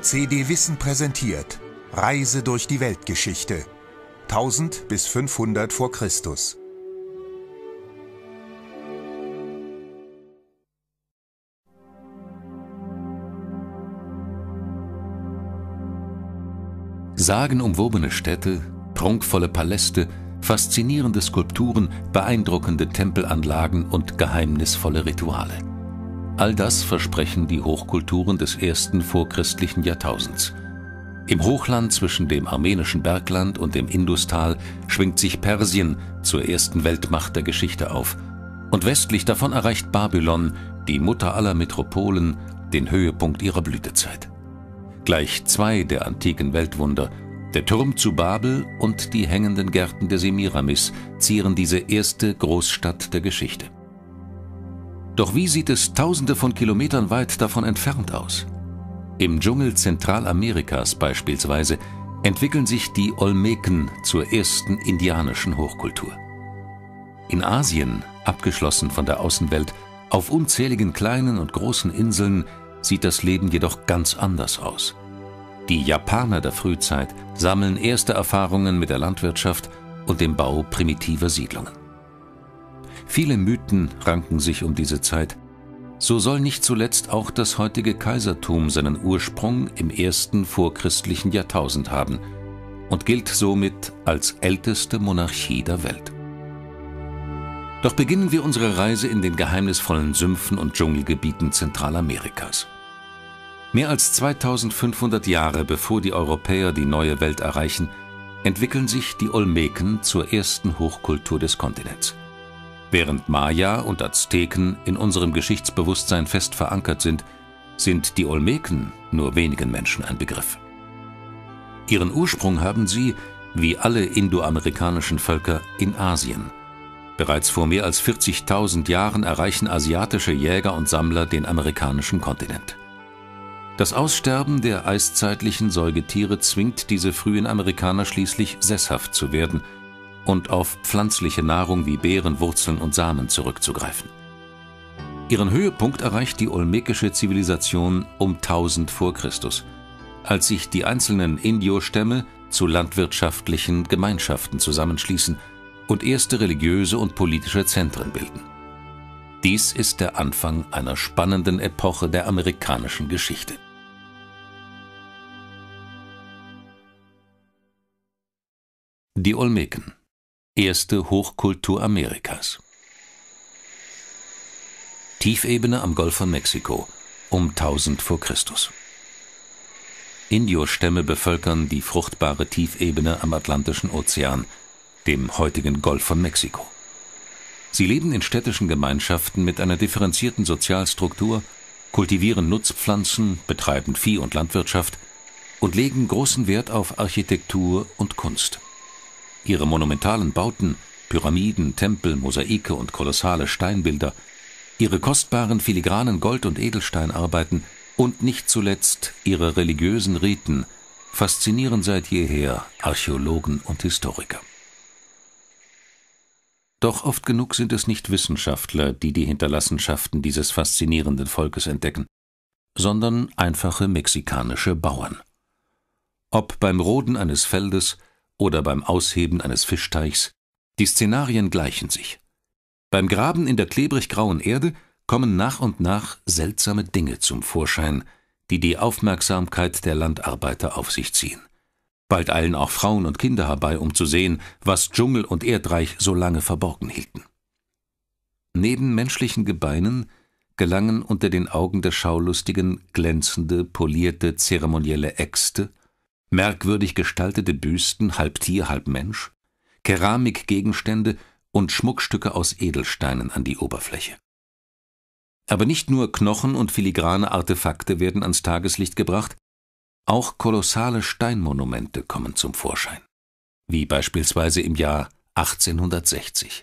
CD Wissen präsentiert Reise durch die Weltgeschichte 1000 bis 500 vor Christus. Sagenumwobene Städte, prunkvolle Paläste, faszinierende Skulpturen, beeindruckende Tempelanlagen und geheimnisvolle Rituale. All das versprechen die Hochkulturen des ersten vorchristlichen Jahrtausends. Im Hochland zwischen dem armenischen Bergland und dem Industal schwingt sich Persien zur ersten Weltmacht der Geschichte auf. Und westlich davon erreicht Babylon, die Mutter aller Metropolen, den Höhepunkt ihrer Blütezeit. Gleich zwei der antiken Weltwunder, der Turm zu Babel und die hängenden Gärten der Semiramis, zieren diese erste Großstadt der Geschichte. Doch wie sieht es tausende von Kilometern weit davon entfernt aus? Im Dschungel Zentralamerikas beispielsweise entwickeln sich die Olmeken zur ersten indianischen Hochkultur. In Asien, abgeschlossen von der Außenwelt, auf unzähligen kleinen und großen Inseln, sieht das Leben jedoch ganz anders aus. Die Japaner der Frühzeit sammeln erste Erfahrungen mit der Landwirtschaft und dem Bau primitiver Siedlungen. Viele Mythen ranken sich um diese Zeit. So soll nicht zuletzt auch das heutige Kaisertum seinen Ursprung im ersten vorchristlichen Jahrtausend haben und gilt somit als älteste Monarchie der Welt. Doch beginnen wir unsere Reise in den geheimnisvollen Sümpfen und Dschungelgebieten Zentralamerikas. Mehr als 2500 Jahre bevor die Europäer die neue Welt erreichen, entwickeln sich die Olmeken zur ersten Hochkultur des Kontinents. Während Maya und Azteken in unserem Geschichtsbewusstsein fest verankert sind die Olmeken nur wenigen Menschen ein Begriff. Ihren Ursprung haben sie, wie alle indoamerikanischen Völker, in Asien. Bereits vor mehr als 40.000 Jahren erreichen asiatische Jäger und Sammler den amerikanischen Kontinent. Das Aussterben der eiszeitlichen Säugetiere zwingt diese frühen Amerikaner schließlich sesshaft zu werden und auf pflanzliche Nahrung wie Beeren, Wurzeln und Samen zurückzugreifen. Ihren Höhepunkt erreicht die olmekische Zivilisation um 1000 vor Christus, als sich die einzelnen Indio-Stämme zu landwirtschaftlichen Gemeinschaften zusammenschließen und erste religiöse und politische Zentren bilden. Dies ist der Anfang einer spannenden Epoche der amerikanischen Geschichte. Die Olmeken, erste Hochkultur Amerikas. Tiefebene am Golf von Mexiko, um 1000 vor Christus. Indio-Stämme bevölkern die fruchtbare Tiefebene am Atlantischen Ozean, dem heutigen Golf von Mexiko. Sie leben in städtischen Gemeinschaften mit einer differenzierten Sozialstruktur, kultivieren Nutzpflanzen, betreiben Vieh- und Landwirtschaft und legen großen Wert auf Architektur und Kunst. Ihre monumentalen Bauten, Pyramiden, Tempel, Mosaike und kolossale Steinbilder, ihre kostbaren filigranen Gold- und Edelsteinarbeiten und nicht zuletzt ihre religiösen Riten faszinieren seit jeher Archäologen und Historiker. Doch oft genug sind es nicht Wissenschaftler, die die Hinterlassenschaften dieses faszinierenden Volkes entdecken, sondern einfache mexikanische Bauern. Ob beim Roden eines Feldes oder beim Ausheben eines Fischteichs, die Szenarien gleichen sich. Beim Graben in der klebrig-grauen Erde kommen nach und nach seltsame Dinge zum Vorschein, die die Aufmerksamkeit der Landarbeiter auf sich ziehen. Bald eilen auch Frauen und Kinder herbei, um zu sehen, was Dschungel und Erdreich so lange verborgen hielten. Neben menschlichen Gebeinen gelangen unter den Augen der Schaulustigen glänzende, polierte, zeremonielle Äxte, merkwürdig gestaltete Büsten, halb Tier, halb Mensch, Keramikgegenstände und Schmuckstücke aus Edelsteinen an die Oberfläche. Aber nicht nur Knochen und filigrane Artefakte werden ans Tageslicht gebracht, auch kolossale Steinmonumente kommen zum Vorschein, wie beispielsweise im Jahr 1860.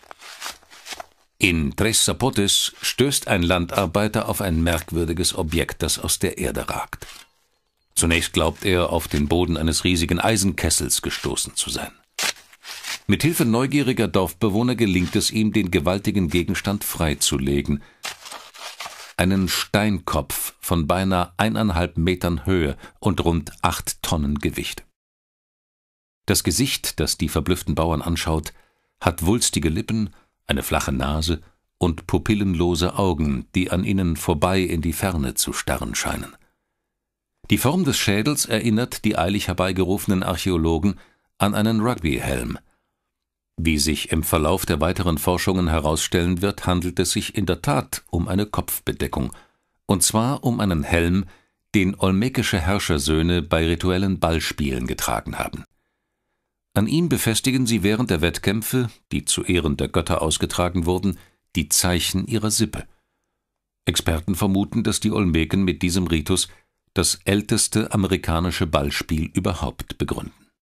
In Tres Zapotes stößt ein Landarbeiter auf ein merkwürdiges Objekt, das aus der Erde ragt. Zunächst glaubt er, auf den Boden eines riesigen Eisenkessels gestoßen zu sein. Mit Hilfe neugieriger Dorfbewohner gelingt es ihm, den gewaltigen Gegenstand freizulegen. einen Steinkopf von beinahe 1,5 Metern Höhe und rund 8 Tonnen Gewicht. Das Gesicht, das die verblüfften Bauern anschaut, hat wulstige Lippen, eine flache Nase und pupillenlose Augen, die an ihnen vorbei in die Ferne zu starren scheinen. Die Form des Schädels erinnert die eilig herbeigerufenen Archäologen an einen Rugbyhelm. Wie sich im Verlauf der weiteren Forschungen herausstellen wird, handelt es sich in der Tat um eine Kopfbedeckung, und zwar um einen Helm, den olmekische Herrschersöhne bei rituellen Ballspielen getragen haben. An ihm befestigen sie während der Wettkämpfe, die zu Ehren der Götter ausgetragen wurden, die Zeichen ihrer Sippe. Experten vermuten, dass die Olmeken mit diesem Ritus das älteste amerikanische Ballspiel überhaupt begründen.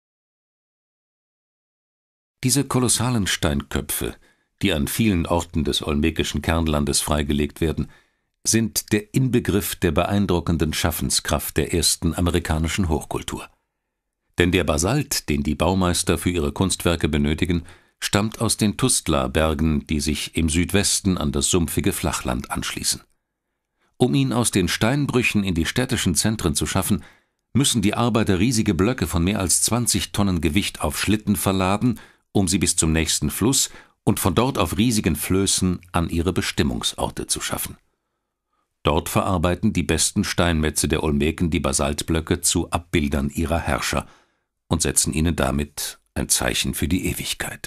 Diese kolossalen Steinköpfe, die an vielen Orten des olmekischen Kernlandes freigelegt werden, sind der Inbegriff der beeindruckenden Schaffenskraft der ersten amerikanischen Hochkultur. Denn der Basalt, den die Baumeister für ihre Kunstwerke benötigen, stammt aus den Tustla-Bergen, die sich im Südwesten an das sumpfige Flachland anschließen. Um ihn aus den Steinbrüchen in die städtischen Zentren zu schaffen, müssen die Arbeiter riesige Blöcke von mehr als 20 Tonnen Gewicht auf Schlitten verladen, um sie bis zum nächsten Fluss und von dort auf riesigen Flößen an ihre Bestimmungsorte zu schaffen. Dort verarbeiten die besten Steinmetze der Olmeken die Basaltblöcke zu Abbildern ihrer Herrscher und setzen ihnen damit ein Zeichen für die Ewigkeit.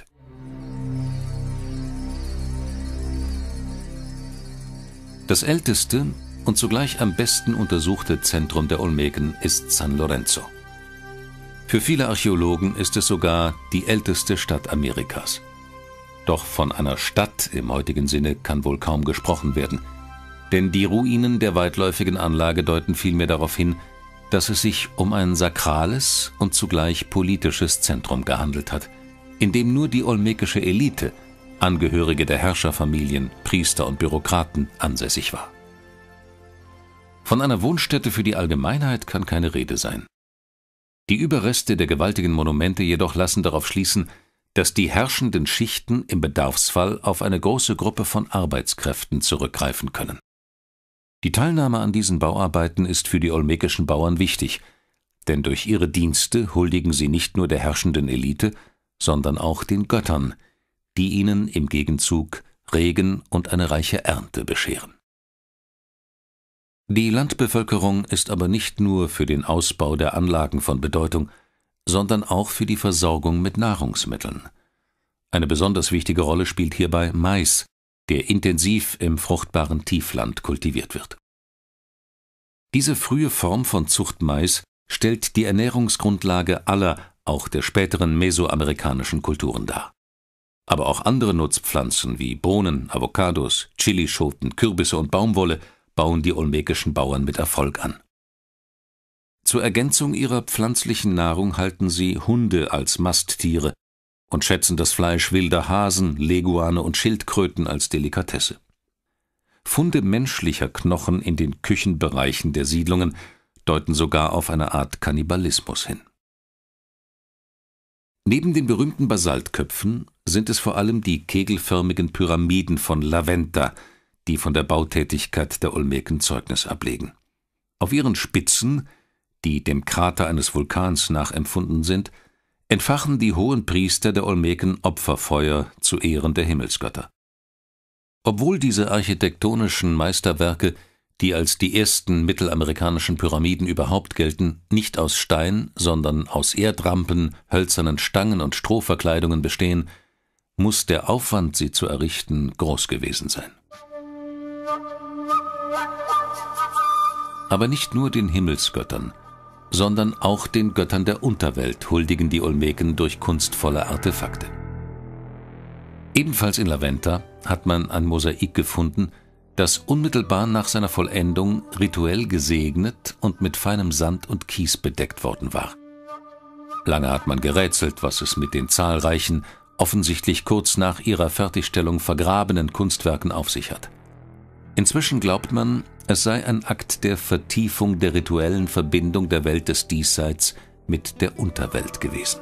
Das älteste und zugleich am besten untersuchte Zentrum der Olmeken ist San Lorenzo. Für viele Archäologen ist es sogar die älteste Stadt Amerikas. Doch von einer Stadt im heutigen Sinne kann wohl kaum gesprochen werden, denn die Ruinen der weitläufigen Anlage deuten vielmehr darauf hin, dass es sich um ein sakrales und zugleich politisches Zentrum gehandelt hat, in dem nur die olmekische Elite, Angehörige der Herrscherfamilien, Priester und Bürokraten, ansässig war. Von einer Wohnstätte für die Allgemeinheit kann keine Rede sein. Die Überreste der gewaltigen Monumente jedoch lassen darauf schließen, dass die herrschenden Schichten im Bedarfsfall auf eine große Gruppe von Arbeitskräften zurückgreifen können. Die Teilnahme an diesen Bauarbeiten ist für die olmekischen Bauern wichtig, denn durch ihre Dienste huldigen sie nicht nur der herrschenden Elite, sondern auch den Göttern, die ihnen im Gegenzug Regen und eine reiche Ernte bescheren. Die Landbevölkerung ist aber nicht nur für den Ausbau der Anlagen von Bedeutung, sondern auch für die Versorgung mit Nahrungsmitteln. Eine besonders wichtige Rolle spielt hierbei Mais, der intensiv im fruchtbaren Tiefland kultiviert wird. Diese frühe Form von Zuchtmais stellt die Ernährungsgrundlage aller, auch der späteren mesoamerikanischen Kulturen dar. Aber auch andere Nutzpflanzen wie Bohnen, Avocados, Chilischoten, Kürbisse und Baumwolle bauen die olmekischen Bauern mit Erfolg an. Zur Ergänzung ihrer pflanzlichen Nahrung halten sie Hunde als Masttiere und schätzen das Fleisch wilder Hasen, Leguane und Schildkröten als Delikatesse. Funde menschlicher Knochen in den Küchenbereichen der Siedlungen deuten sogar auf eine Art Kannibalismus hin. Neben den berühmten Basaltköpfen sind es vor allem die kegelförmigen Pyramiden von La Venta, die von der Bautätigkeit der Olmeken Zeugnis ablegen. Auf ihren Spitzen, die dem Krater eines Vulkans nachempfunden sind, entfachen die hohen Priester der Olmeken Opferfeuer zu Ehren der Himmelsgötter. Obwohl diese architektonischen Meisterwerke, die als die ersten mittelamerikanischen Pyramiden überhaupt gelten, nicht aus Stein, sondern aus Erdrampen, hölzernen Stangen und Strohverkleidungen bestehen, muss der Aufwand, sie zu errichten, groß gewesen sein. Aber nicht nur den Himmelsgöttern, sondern auch den Göttern der Unterwelt huldigen die Olmeken durch kunstvolle Artefakte. Ebenfalls in La Venta hat man ein Mosaik gefunden, das unmittelbar nach seiner Vollendung rituell gesegnet und mit feinem Sand und Kies bedeckt worden war. Lange hat man gerätselt, was es mit den zahlreichen, offensichtlich kurz nach ihrer Fertigstellung vergrabenen Kunstwerken auf sich hat. Inzwischen glaubt man, es sei ein Akt der Vertiefung der rituellen Verbindung der Welt des Diesseits mit der Unterwelt gewesen.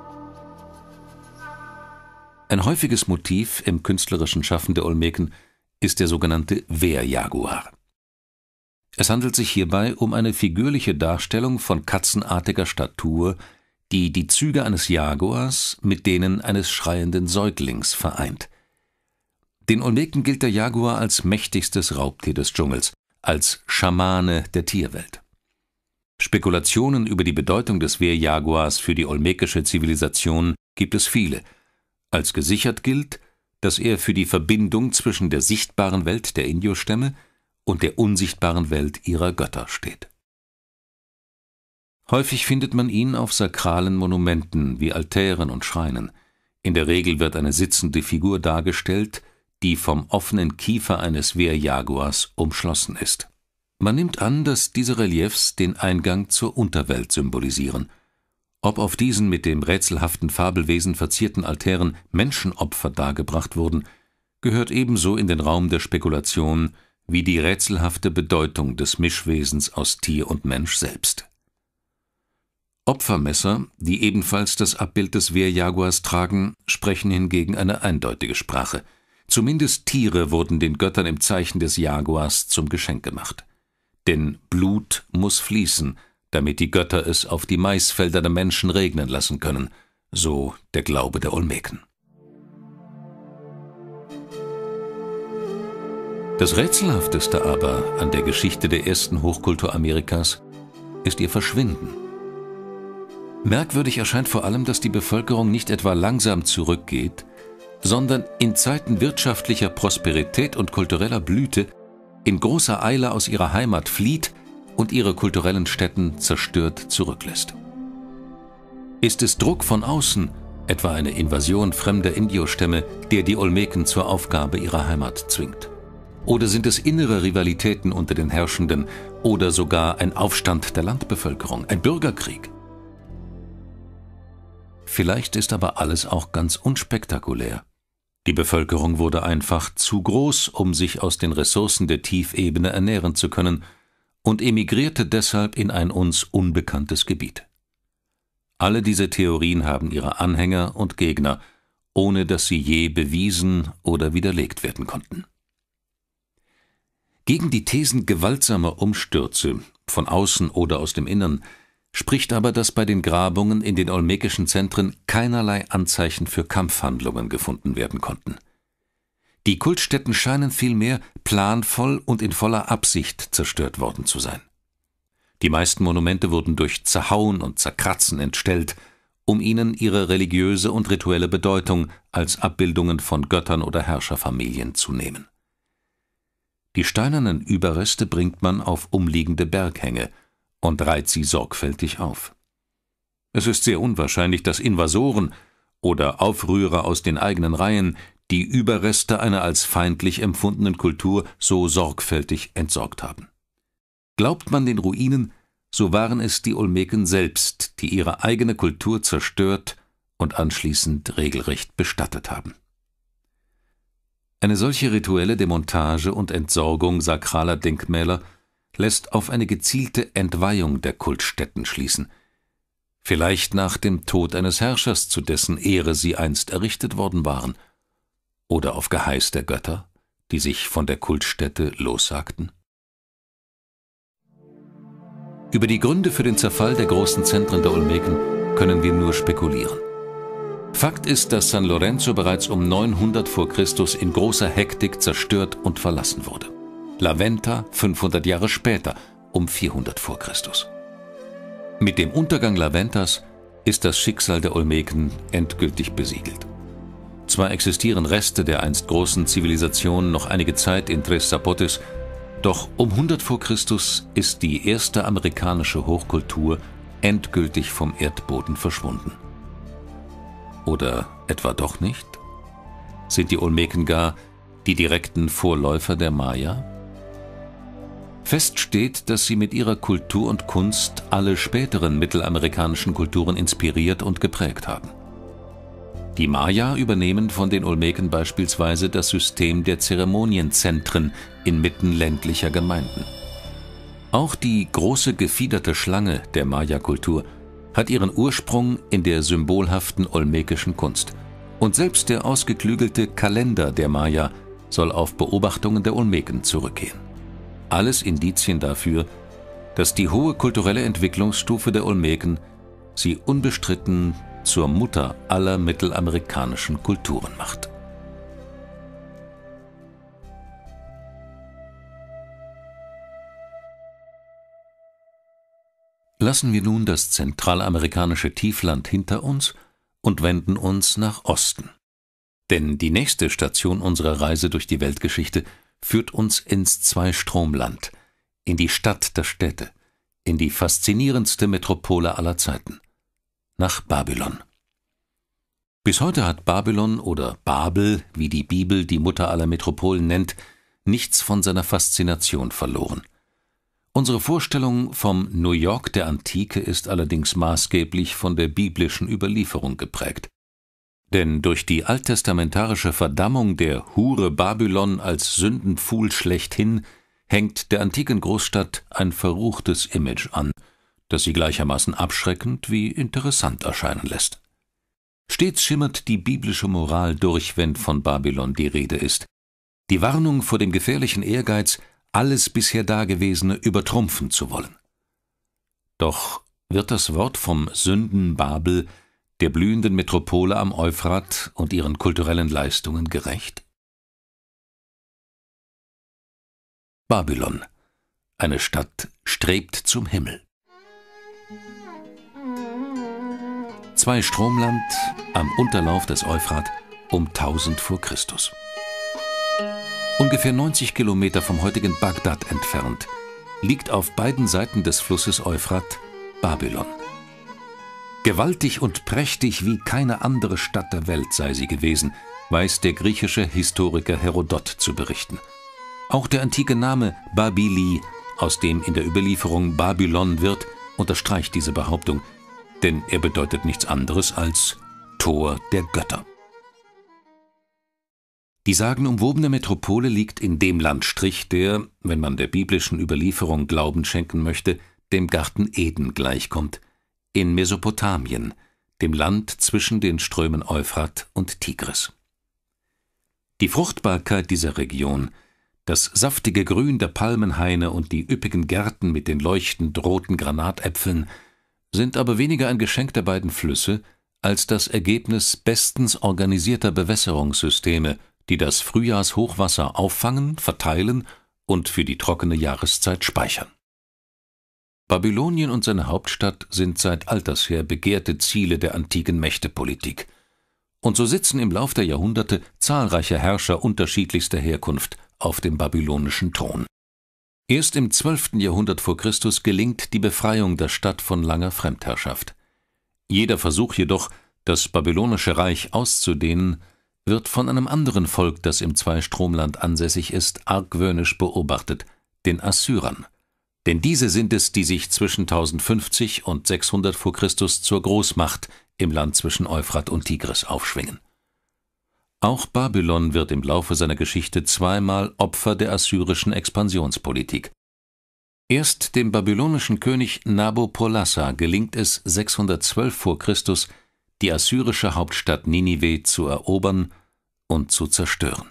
Ein häufiges Motiv im künstlerischen Schaffen der Olmeken ist der sogenannte Wehrjaguar. Es handelt sich hierbei um eine figürliche Darstellung von katzenartiger Statur, die die Züge eines Jaguars mit denen eines schreienden Säuglings vereint. Den Olmeken gilt der Jaguar als mächtigstes Raubtier des Dschungels, als Schamane der Tierwelt. Spekulationen über die Bedeutung des Wehrjaguars für die olmekische Zivilisation gibt es viele. Als gesichert gilt, dass er für die Verbindung zwischen der sichtbaren Welt der Indio-Stämme und der unsichtbaren Welt ihrer Götter steht. Häufig findet man ihn auf sakralen Monumenten wie Altären und Schreinen. In der Regel wird eine sitzende Figur dargestellt, die vom offenen Kiefer eines Wehrjaguars umschlossen ist. Man nimmt an, dass diese Reliefs den Eingang zur Unterwelt symbolisieren. Ob auf diesen mit dem rätselhaften Fabelwesen verzierten Altären Menschenopfer dargebracht wurden, gehört ebenso in den Raum der Spekulation wie die rätselhafte Bedeutung des Mischwesens aus Tier und Mensch selbst. Opfermesser, die ebenfalls das Abbild des Wehrjaguars tragen, sprechen hingegen eine eindeutige Sprache. Zumindest Tiere wurden den Göttern im Zeichen des Jaguars zum Geschenk gemacht. Denn Blut muss fließen, damit die Götter es auf die Maisfelder der Menschen regnen lassen können, so der Glaube der Olmeken. Das Rätselhafteste aber an der Geschichte der ersten Hochkultur Amerikas ist ihr Verschwinden. Merkwürdig erscheint vor allem, dass die Bevölkerung nicht etwa langsam zurückgeht, sondern in Zeiten wirtschaftlicher Prosperität und kultureller Blüte in großer Eile aus ihrer Heimat flieht und ihre kulturellen Stätten zerstört zurücklässt. Ist es Druck von außen, etwa eine Invasion fremder Indio-Stämme, der die Olmeken zur Aufgabe ihrer Heimat zwingt? Oder sind es innere Rivalitäten unter den Herrschenden oder sogar ein Aufstand der Landbevölkerung, ein Bürgerkrieg? Vielleicht ist aber alles auch ganz unspektakulär. Die Bevölkerung wurde einfach zu groß, um sich aus den Ressourcen der Tiefebene ernähren zu können, und emigrierte deshalb in ein uns unbekanntes Gebiet. Alle diese Theorien haben ihre Anhänger und Gegner, ohne dass sie je bewiesen oder widerlegt werden konnten. Gegen die Thesen gewaltsamer Umstürze, von außen oder aus dem Innern, spricht aber, dass bei den Grabungen in den olmekischen Zentren keinerlei Anzeichen für Kampfhandlungen gefunden werden konnten. Die Kultstätten scheinen vielmehr planvoll und in voller Absicht zerstört worden zu sein. Die meisten Monumente wurden durch Zerhauen und Zerkratzen entstellt, um ihnen ihre religiöse und rituelle Bedeutung als Abbildungen von Göttern oder Herrscherfamilien zu nehmen. Die steinernen Überreste bringt man auf umliegende Berghänge und reiht sie sorgfältig auf. Es ist sehr unwahrscheinlich, dass Invasoren oder Aufrührer aus den eigenen Reihen die Überreste einer als feindlich empfundenen Kultur so sorgfältig entsorgt haben. Glaubt man den Ruinen, so waren es die Olmeken selbst, die ihre eigene Kultur zerstört und anschließend regelrecht bestattet haben. Eine solche rituelle Demontage und Entsorgung sakraler Denkmäler lässt auf eine gezielte Entweihung der Kultstätten schließen, vielleicht nach dem Tod eines Herrschers, zu dessen Ehre sie einst errichtet worden waren, oder auf Geheiß der Götter, die sich von der Kultstätte lossagten. Über die Gründe für den Zerfall der großen Zentren der Olmeken können wir nur spekulieren. Fakt ist, dass San Lorenzo bereits um 900 vor Christus in großer Hektik zerstört und verlassen wurde. La Venta 500 Jahre später, um 400 vor Christus. Mit dem Untergang La Ventas ist das Schicksal der Olmeken endgültig besiegelt. Zwar existieren Reste der einst großen Zivilisation noch einige Zeit in Tres Zapotes, doch um 100 vor Christus ist die erste amerikanische Hochkultur endgültig vom Erdboden verschwunden. Oder etwa doch nicht? Sind die Olmeken gar die direkten Vorläufer der Maya? Fest steht, dass sie mit ihrer Kultur und Kunst alle späteren mittelamerikanischen Kulturen inspiriert und geprägt haben. Die Maya übernehmen von den Olmeken beispielsweise das System der Zeremonienzentren inmitten ländlicher Gemeinden. Auch die große gefiederte Schlange der Maya-Kultur hat ihren Ursprung in der symbolhaften olmekischen Kunst. Und selbst der ausgeklügelte Kalender der Maya soll auf Beobachtungen der Olmeken zurückgehen. Alles Indizien dafür, dass die hohe kulturelle Entwicklungsstufe der Olmeken sie unbestritten zur Mutter aller mittelamerikanischen Kulturen macht. Lassen wir nun das zentralamerikanische Tiefland hinter uns und wenden uns nach Osten. Denn die nächste Station unserer Reise durch die Weltgeschichte führt uns ins Zweistromland, in die Stadt der Städte, in die faszinierendste Metropole aller Zeiten, nach Babylon. Bis heute hat Babylon oder Babel, wie die Bibel die Mutter aller Metropolen nennt, nichts von seiner Faszination verloren. Unsere Vorstellung vom New York der Antike ist allerdings maßgeblich von der biblischen Überlieferung geprägt. Denn durch die alttestamentarische Verdammung der Hure Babylon als Sündenpfuhl schlechthin hängt der antiken Großstadt ein verruchtes Image an, das sie gleichermaßen abschreckend wie interessant erscheinen lässt. Stets schimmert die biblische Moral durch, wenn von Babylon die Rede ist. Die Warnung vor dem gefährlichen Ehrgeiz, alles bisher Dagewesene übertrumpfen zu wollen. Doch wird das Wort vom Sündenbabel der blühenden Metropole am Euphrat und ihren kulturellen Leistungen gerecht? Babylon, eine Stadt, strebt zum Himmel. Zweistromland am Unterlauf des Euphrat um 1000 vor Christus. Ungefähr 90 Kilometer vom heutigen Bagdad entfernt liegt auf beiden Seiten des Flusses Euphrat Babylon. Gewaltig und prächtig wie keine andere Stadt der Welt sei sie gewesen, weiß der griechische Historiker Herodot zu berichten. Auch der antike Name Babili, aus dem in der Überlieferung Babylon wird, unterstreicht diese Behauptung, denn er bedeutet nichts anderes als Tor der Götter. Die sagenumwobene Metropole liegt in dem Landstrich, der, wenn man der biblischen Überlieferung Glauben schenken möchte, dem Garten Eden gleichkommt, in Mesopotamien, dem Land zwischen den Strömen Euphrat und Tigris. Die Fruchtbarkeit dieser Region, das saftige Grün der Palmenhaine und die üppigen Gärten mit den leuchtend roten Granatäpfeln sind aber weniger ein Geschenk der beiden Flüsse als das Ergebnis bestens organisierter Bewässerungssysteme, die das Frühjahrshochwasser auffangen, verteilen und für die trockene Jahreszeit speichern. Babylonien und seine Hauptstadt sind seit alters her begehrte Ziele der antiken Mächtepolitik. Und so sitzen im Lauf der Jahrhunderte zahlreiche Herrscher unterschiedlichster Herkunft auf dem babylonischen Thron. Erst im 12. Jahrhundert vor Christus gelingt die Befreiung der Stadt von langer Fremdherrschaft. Jeder Versuch jedoch, das babylonische Reich auszudehnen, wird von einem anderen Volk, das im Zweistromland ansässig ist, argwöhnisch beobachtet, den Assyrern. Denn diese sind es, die sich zwischen 1050 und 600 vor Christus zur Großmacht im Land zwischen Euphrat und Tigris aufschwingen. Auch Babylon wird im Laufe seiner Geschichte zweimal Opfer der assyrischen Expansionspolitik. Erst dem babylonischen König Nabopolassar gelingt es 612 vor Christus, die assyrische Hauptstadt Ninive zu erobern und zu zerstören.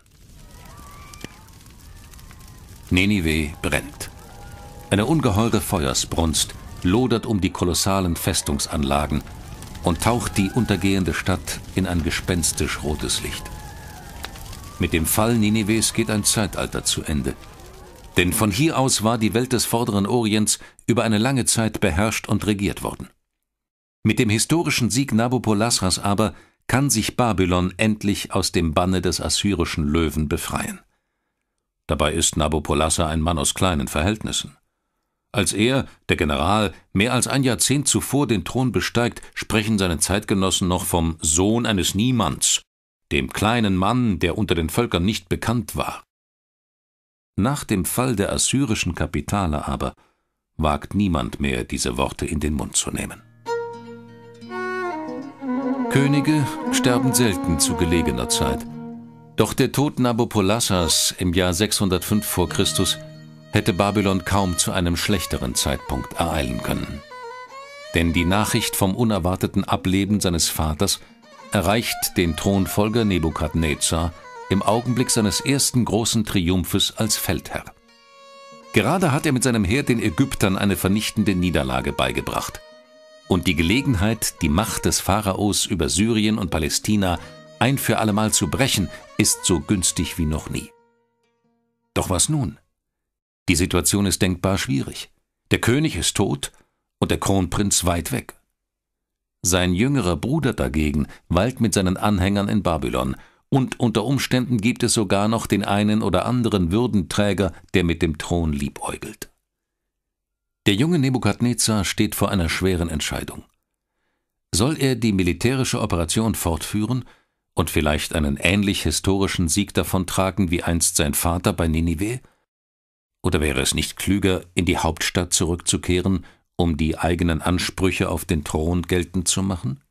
Ninive brennt. Eine ungeheure Feuersbrunst lodert um die kolossalen Festungsanlagen und taucht die untergehende Stadt in ein gespenstisch rotes Licht. Mit dem Fall Ninives geht ein Zeitalter zu Ende. Denn von hier aus war die Welt des Vorderen Orients über eine lange Zeit beherrscht und regiert worden. Mit dem historischen Sieg Nabopolassars aber kann sich Babylon endlich aus dem Banne des assyrischen Löwen befreien. Dabei ist Nabopolassar ein Mann aus kleinen Verhältnissen. Als er, der General, mehr als ein Jahrzehnt zuvor den Thron besteigt, sprechen seine Zeitgenossen noch vom Sohn eines Niemands, dem kleinen Mann, der unter den Völkern nicht bekannt war. Nach dem Fall der assyrischen Kapitale aber wagt niemand mehr, diese Worte in den Mund zu nehmen. Könige sterben selten zu gelegener Zeit. Doch der Tod Nabopolassars im Jahr 605 vor Christus hätte Babylon kaum zu einem schlechteren Zeitpunkt ereilen können. Denn die Nachricht vom unerwarteten Ableben seines Vaters erreicht den Thronfolger Nebukadnezar im Augenblick seines ersten großen Triumphes als Feldherr. Gerade hat er mit seinem Heer den Ägyptern eine vernichtende Niederlage beigebracht. Und die Gelegenheit, die Macht des Pharaos über Syrien und Palästina ein für allemal zu brechen, ist so günstig wie noch nie. Doch was nun? Die Situation ist denkbar schwierig. Der König ist tot und der Kronprinz weit weg. Sein jüngerer Bruder dagegen weilt mit seinen Anhängern in Babylon, und unter Umständen gibt es sogar noch den einen oder anderen Würdenträger, der mit dem Thron liebäugelt. Der junge Nebukadnezar steht vor einer schweren Entscheidung. Soll er die militärische Operation fortführen und vielleicht einen ähnlich historischen Sieg davontragen wie einst sein Vater bei Ninive? Oder wäre es nicht klüger, in die Hauptstadt zurückzukehren, um die eigenen Ansprüche auf den Thron geltend zu machen?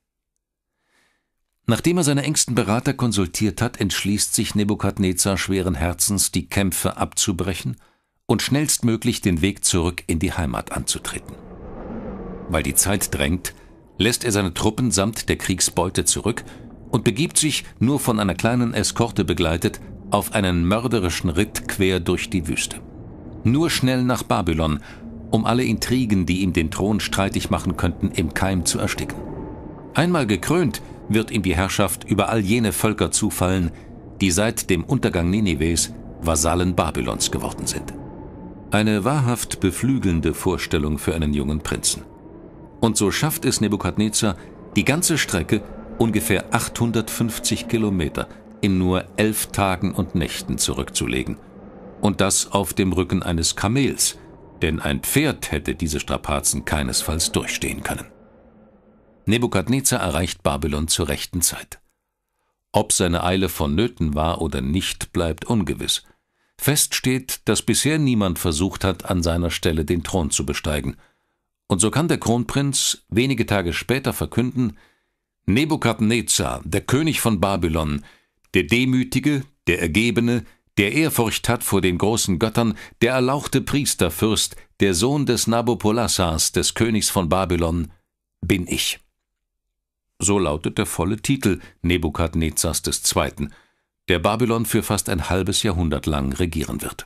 Nachdem er seine engsten Berater konsultiert hat, entschließt sich Nebukadnezar schweren Herzens, die Kämpfe abzubrechen und schnellstmöglich den Weg zurück in die Heimat anzutreten. Weil die Zeit drängt, lässt er seine Truppen samt der Kriegsbeute zurück und begibt sich, nur von einer kleinen Eskorte begleitet, auf einen mörderischen Ritt quer durch die Wüste. Nur schnell nach Babylon, um alle Intrigen, die ihm den Thron streitig machen könnten, im Keim zu ersticken. Einmal gekrönt, wird ihm die Herrschaft über all jene Völker zufallen, die seit dem Untergang Ninives Vasallen Babylons geworden sind. Eine wahrhaft beflügelnde Vorstellung für einen jungen Prinzen. Und so schafft es Nebukadnezar, die ganze Strecke, ungefähr 850 Kilometer, in nur 11 Tagen und Nächten zurückzulegen. Und das auf dem Rücken eines Kamels, denn ein Pferd hätte diese Strapazen keinesfalls durchstehen können. Nebukadnezar erreicht Babylon zur rechten Zeit. Ob seine Eile vonnöten war oder nicht, bleibt ungewiss. Fest steht, dass bisher niemand versucht hat, an seiner Stelle den Thron zu besteigen. Und so kann der Kronprinz wenige Tage später verkünden: Nebukadnezar, der König von Babylon, der Demütige, der Ergebene, der Ehrfurcht hat vor den großen Göttern, der erlauchte Priesterfürst, der Sohn des Nabopolassars, des Königs von Babylon, bin ich. So lautet der volle Titel Nebukadnezars II., der Babylon für fast ein halbes Jahrhundert lang regieren wird.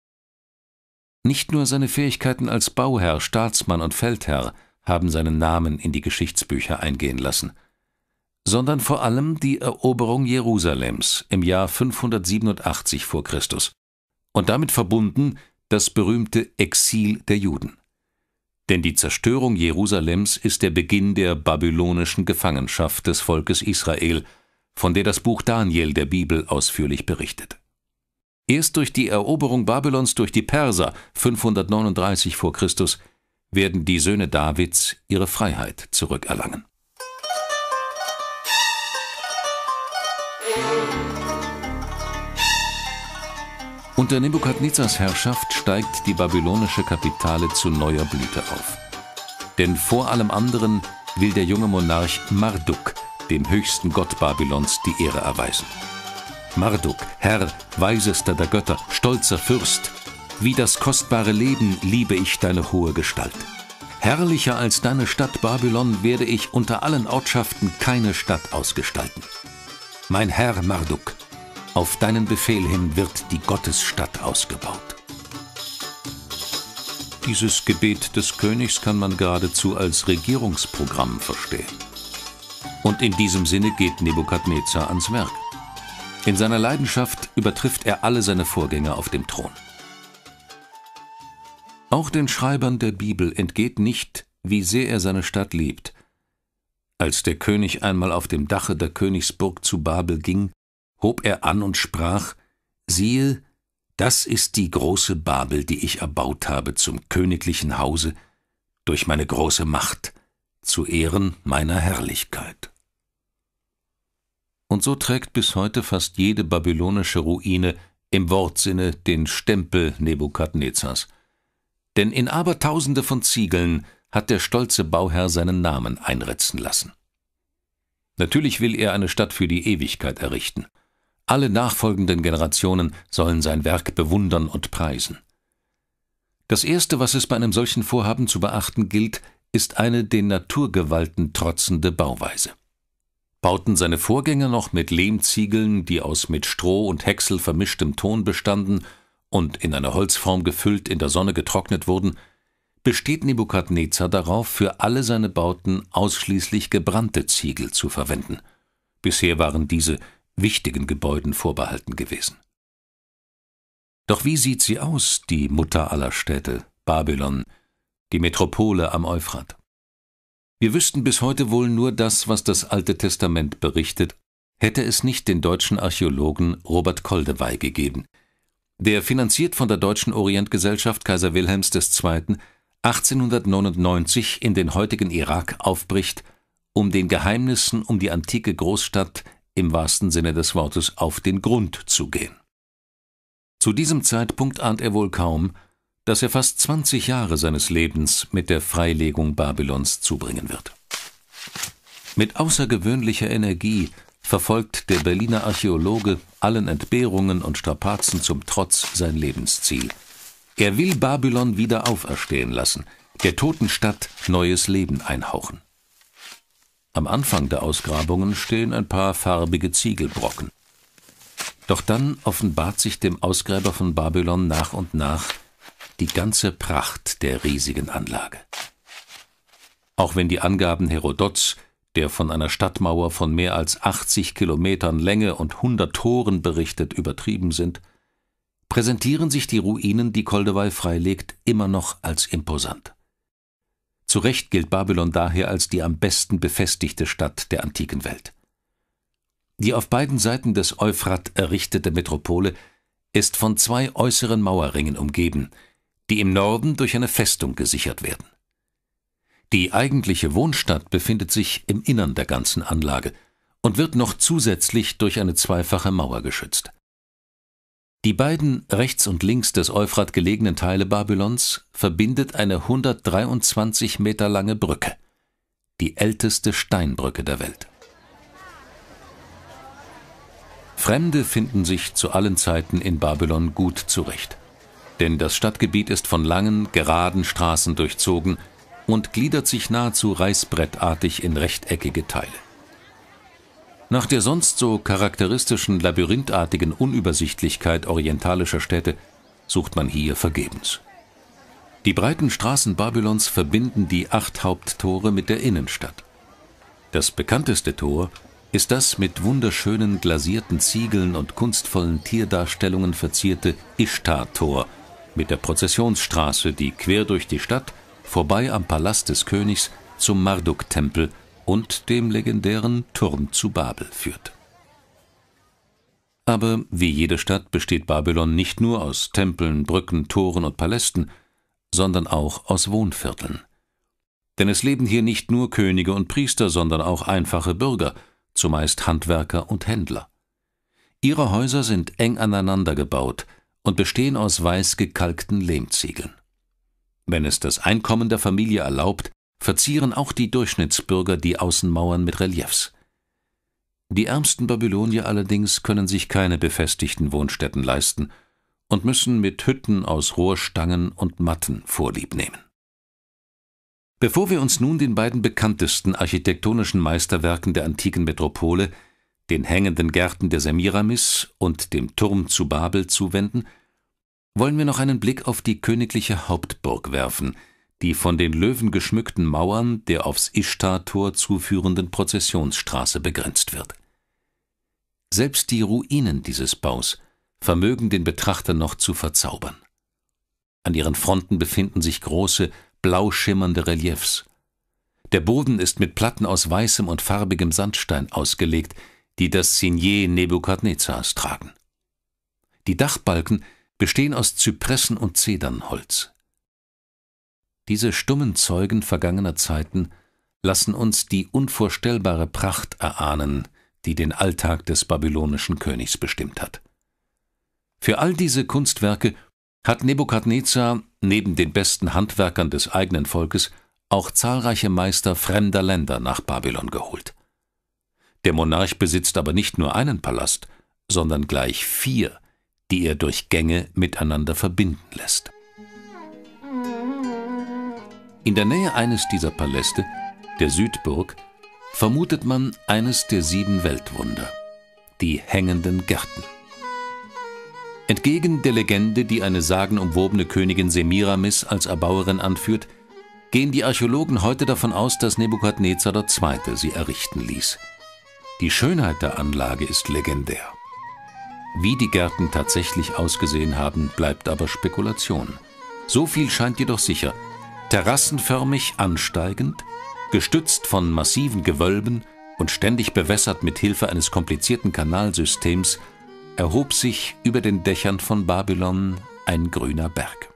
Nicht nur seine Fähigkeiten als Bauherr, Staatsmann und Feldherr haben seinen Namen in die Geschichtsbücher eingehen lassen, sondern vor allem die Eroberung Jerusalems im Jahr 587 vor Christus und damit verbunden das berühmte Exil der Juden. Denn die Zerstörung Jerusalems ist der Beginn der babylonischen Gefangenschaft des Volkes Israel, von der das Buch Daniel der Bibel ausführlich berichtet. Erst durch die Eroberung Babylons durch die Perser 539 vor Christus werden die Söhne Davids ihre Freiheit zurückerlangen. Unter Nebukadnezars Herrschaft steigt die babylonische Kapitale zu neuer Blüte auf. Denn vor allem anderen will der junge Monarch Marduk, dem höchsten Gott Babylons, die Ehre erweisen. Marduk, Herr, weisester der Götter, stolzer Fürst, wie das kostbare Leben liebe ich deine hohe Gestalt. Herrlicher als deine Stadt Babylon werde ich unter allen Ortschaften keine Stadt ausgestalten. Mein Herr Marduk, auf deinen Befehl hin wird die Gottesstadt ausgebaut. Dieses Gebet des Königs kann man geradezu als Regierungsprogramm verstehen. Und in diesem Sinne geht Nebukadnezar ans Werk. In seiner Leidenschaft übertrifft er alle seine Vorgänger auf dem Thron. Auch den Schreibern der Bibel entgeht nicht, wie sehr er seine Stadt liebt. Als der König einmal auf dem Dache der Königsburg zu Babel ging, hob er an und sprach: Siehe, das ist die große Babel, die ich erbaut habe zum königlichen Hause, durch meine große Macht, zu Ehren meiner Herrlichkeit. Und so trägt bis heute fast jede babylonische Ruine im Wortsinne den Stempel Nebukadnezars. Denn in Abertausende von Ziegeln hat der stolze Bauherr seinen Namen einritzen lassen. Natürlich will er eine Stadt für die Ewigkeit errichten. Alle nachfolgenden Generationen sollen sein Werk bewundern und preisen. Das Erste, was es bei einem solchen Vorhaben zu beachten gilt, ist eine den Naturgewalten trotzende Bauweise. Bauten seine Vorgänger noch mit Lehmziegeln, die aus mit Stroh und Häcksel vermischtem Ton bestanden und in eine Holzform gefüllt in der Sonne getrocknet wurden, besteht Nebukadnezar darauf, für alle seine Bauten ausschließlich gebrannte Ziegel zu verwenden. Bisher waren diese wichtigen Gebäuden vorbehalten gewesen. Doch wie sieht sie aus, die Mutter aller Städte, Babylon, die Metropole am Euphrat? Wir wüssten bis heute wohl nur das, was das Alte Testament berichtet, hätte es nicht den deutschen Archäologen Robert Koldewey gegeben, der, finanziert von der Deutschen Orientgesellschaft Kaiser Wilhelms II., 1899 in den heutigen Irak aufbricht, um den Geheimnissen um die antike Großstadt im wahrsten Sinne des Wortes auf den Grund zu gehen. Zu diesem Zeitpunkt ahnt er wohl kaum, dass er fast 20 Jahre seines Lebens mit der Freilegung Babylons zubringen wird. Mit außergewöhnlicher Energie verfolgt der Berliner Archäologe allen Entbehrungen und Strapazen zum Trotz sein Lebensziel. Er will Babylon wieder auferstehen lassen, der toten Stadt neues Leben einhauchen. Am Anfang der Ausgrabungen stehen ein paar farbige Ziegelbrocken. Doch dann offenbart sich dem Ausgräber von Babylon nach und nach die ganze Pracht der riesigen Anlage. Auch wenn die Angaben Herodots, der von einer Stadtmauer von mehr als 80 Kilometern Länge und 100 Toren berichtet, übertrieben sind, präsentieren sich die Ruinen, die Koldewey freilegt, immer noch als imposant. Zu Recht gilt Babylon daher als die am besten befestigte Stadt der antiken Welt. Die auf beiden Seiten des Euphrat errichtete Metropole ist von 2 äußeren Mauerringen umgeben, die im Norden durch eine Festung gesichert werden. Die eigentliche Wohnstadt befindet sich im Innern der ganzen Anlage und wird noch zusätzlich durch eine zweifache Mauer geschützt. Die beiden rechts und links des Euphrat gelegenen Teile Babylons verbindet eine 123 Meter lange Brücke, die älteste Steinbrücke der Welt. Fremde finden sich zu allen Zeiten in Babylon gut zurecht, denn das Stadtgebiet ist von langen, geraden Straßen durchzogen und gliedert sich nahezu reißbrettartig in rechteckige Teile. Nach der sonst so charakteristischen labyrinthartigen Unübersichtlichkeit orientalischer Städte sucht man hier vergebens. Die breiten Straßen Babylons verbinden die 8 Haupttore mit der Innenstadt. Das bekannteste Tor ist das mit wunderschönen glasierten Ziegeln und kunstvollen Tierdarstellungen verzierte Ischtar-Tor mit der Prozessionsstraße, die quer durch die Stadt, vorbei am Palast des Königs, zum Marduk-Tempel und dem legendären Turm zu Babel führt. Aber wie jede Stadt besteht Babylon nicht nur aus Tempeln, Brücken, Toren und Palästen, sondern auch aus Wohnvierteln. Denn es leben hier nicht nur Könige und Priester, sondern auch einfache Bürger, zumeist Handwerker und Händler. Ihre Häuser sind eng aneinander gebaut und bestehen aus weiß gekalkten Lehmziegeln. Wenn es das Einkommen der Familie erlaubt, verzieren auch die Durchschnittsbürger die Außenmauern mit Reliefs. Die ärmsten Babylonier allerdings können sich keine befestigten Wohnstätten leisten und müssen mit Hütten aus Rohrstangen und Matten Vorlieb nehmen. Bevor wir uns nun den beiden bekanntesten architektonischen Meisterwerken der antiken Metropole, den hängenden Gärten der Semiramis und dem Turm zu Babel, zuwenden, wollen wir noch einen Blick auf die königliche Hauptburg werfen, die von den löwengeschmückten Mauern der aufs Ischtar-Tor zuführenden Prozessionsstraße begrenzt wird. Selbst die Ruinen dieses Baus vermögen den Betrachter noch zu verzaubern. An ihren Fronten befinden sich große, blau schimmernde Reliefs. Der Boden ist mit Platten aus weißem und farbigem Sandstein ausgelegt, die das Signet Nebukadnezars tragen. Die Dachbalken bestehen aus Zypressen und Zedernholz. Diese stummen Zeugen vergangener Zeiten lassen uns die unvorstellbare Pracht erahnen, die den Alltag des babylonischen Königs bestimmt hat. Für all diese Kunstwerke hat Nebukadnezar neben den besten Handwerkern des eigenen Volkes auch zahlreiche Meister fremder Länder nach Babylon geholt. Der Monarch besitzt aber nicht nur einen Palast, sondern gleich 4, die er durch Gänge miteinander verbinden lässt. In der Nähe eines dieser Paläste, der Südburg, vermutet man eines der 7 Weltwunder, die hängenden Gärten. Entgegen der Legende, die eine sagenumwobene Königin Semiramis als Erbauerin anführt, gehen die Archäologen heute davon aus, dass Nebukadnezar II. Sie errichten ließ. Die Schönheit der Anlage ist legendär. Wie die Gärten tatsächlich ausgesehen haben, bleibt aber Spekulation. So viel scheint jedoch sicher: terrassenförmig ansteigend, gestützt von massiven Gewölben und ständig bewässert mit Hilfe eines komplizierten Kanalsystems, erhob sich über den Dächern von Babylon ein grüner Berg.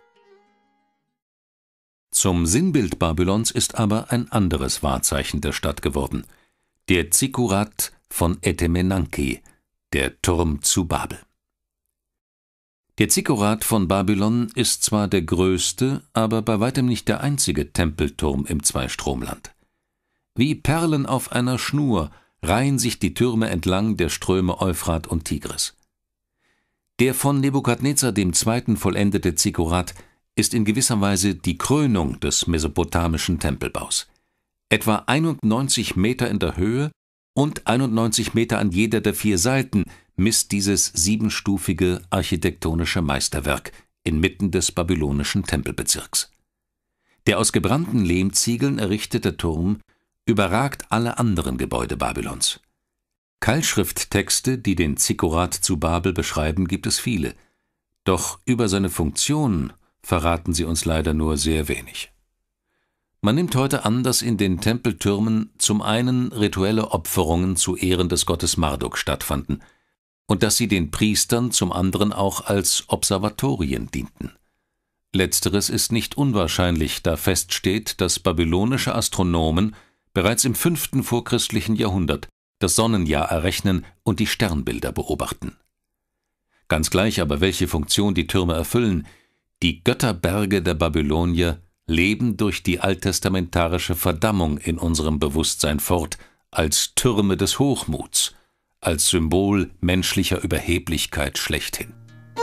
Zum Sinnbild Babylons ist aber ein anderes Wahrzeichen der Stadt geworden: der Zikkurat von Etemenanke, der Turm zu Babel. Der Zikkurat von Babylon ist zwar der größte, aber bei weitem nicht der einzige Tempelturm im Zweistromland. Wie Perlen auf einer Schnur reihen sich die Türme entlang der Ströme Euphrat und Tigris. Der von Nebukadnezar II. Vollendete Zikkurat ist in gewisser Weise die Krönung des mesopotamischen Tempelbaus. Etwa 91 Meter in der Höhe und 91 Meter an jeder der 4 Seiten misst dieses 7-stufige architektonische Meisterwerk inmitten des babylonischen Tempelbezirks. Der aus gebrannten Lehmziegeln errichtete Turm überragt alle anderen Gebäude Babylons. Keilschrifttexte, die den Zikkurat zu Babel beschreiben, gibt es viele, doch über seine Funktion verraten sie uns leider nur sehr wenig. Man nimmt heute an, dass in den Tempeltürmen zum einen rituelle Opferungen zu Ehren des Gottes Marduk stattfanden und dass sie den Priestern zum anderen auch als Observatorien dienten. Letzteres ist nicht unwahrscheinlich, da feststeht, dass babylonische Astronomen bereits im 5. vorchristlichen Jahrhundert das Sonnenjahr errechnen und die Sternbilder beobachten. Ganz gleich aber, welche Funktion die Türme erfüllen, die Götterberge der Babylonier leben durch die alttestamentarische Verdammung in unserem Bewusstsein fort als Türme des Hochmuts, als Symbol menschlicher Überheblichkeit schlechthin.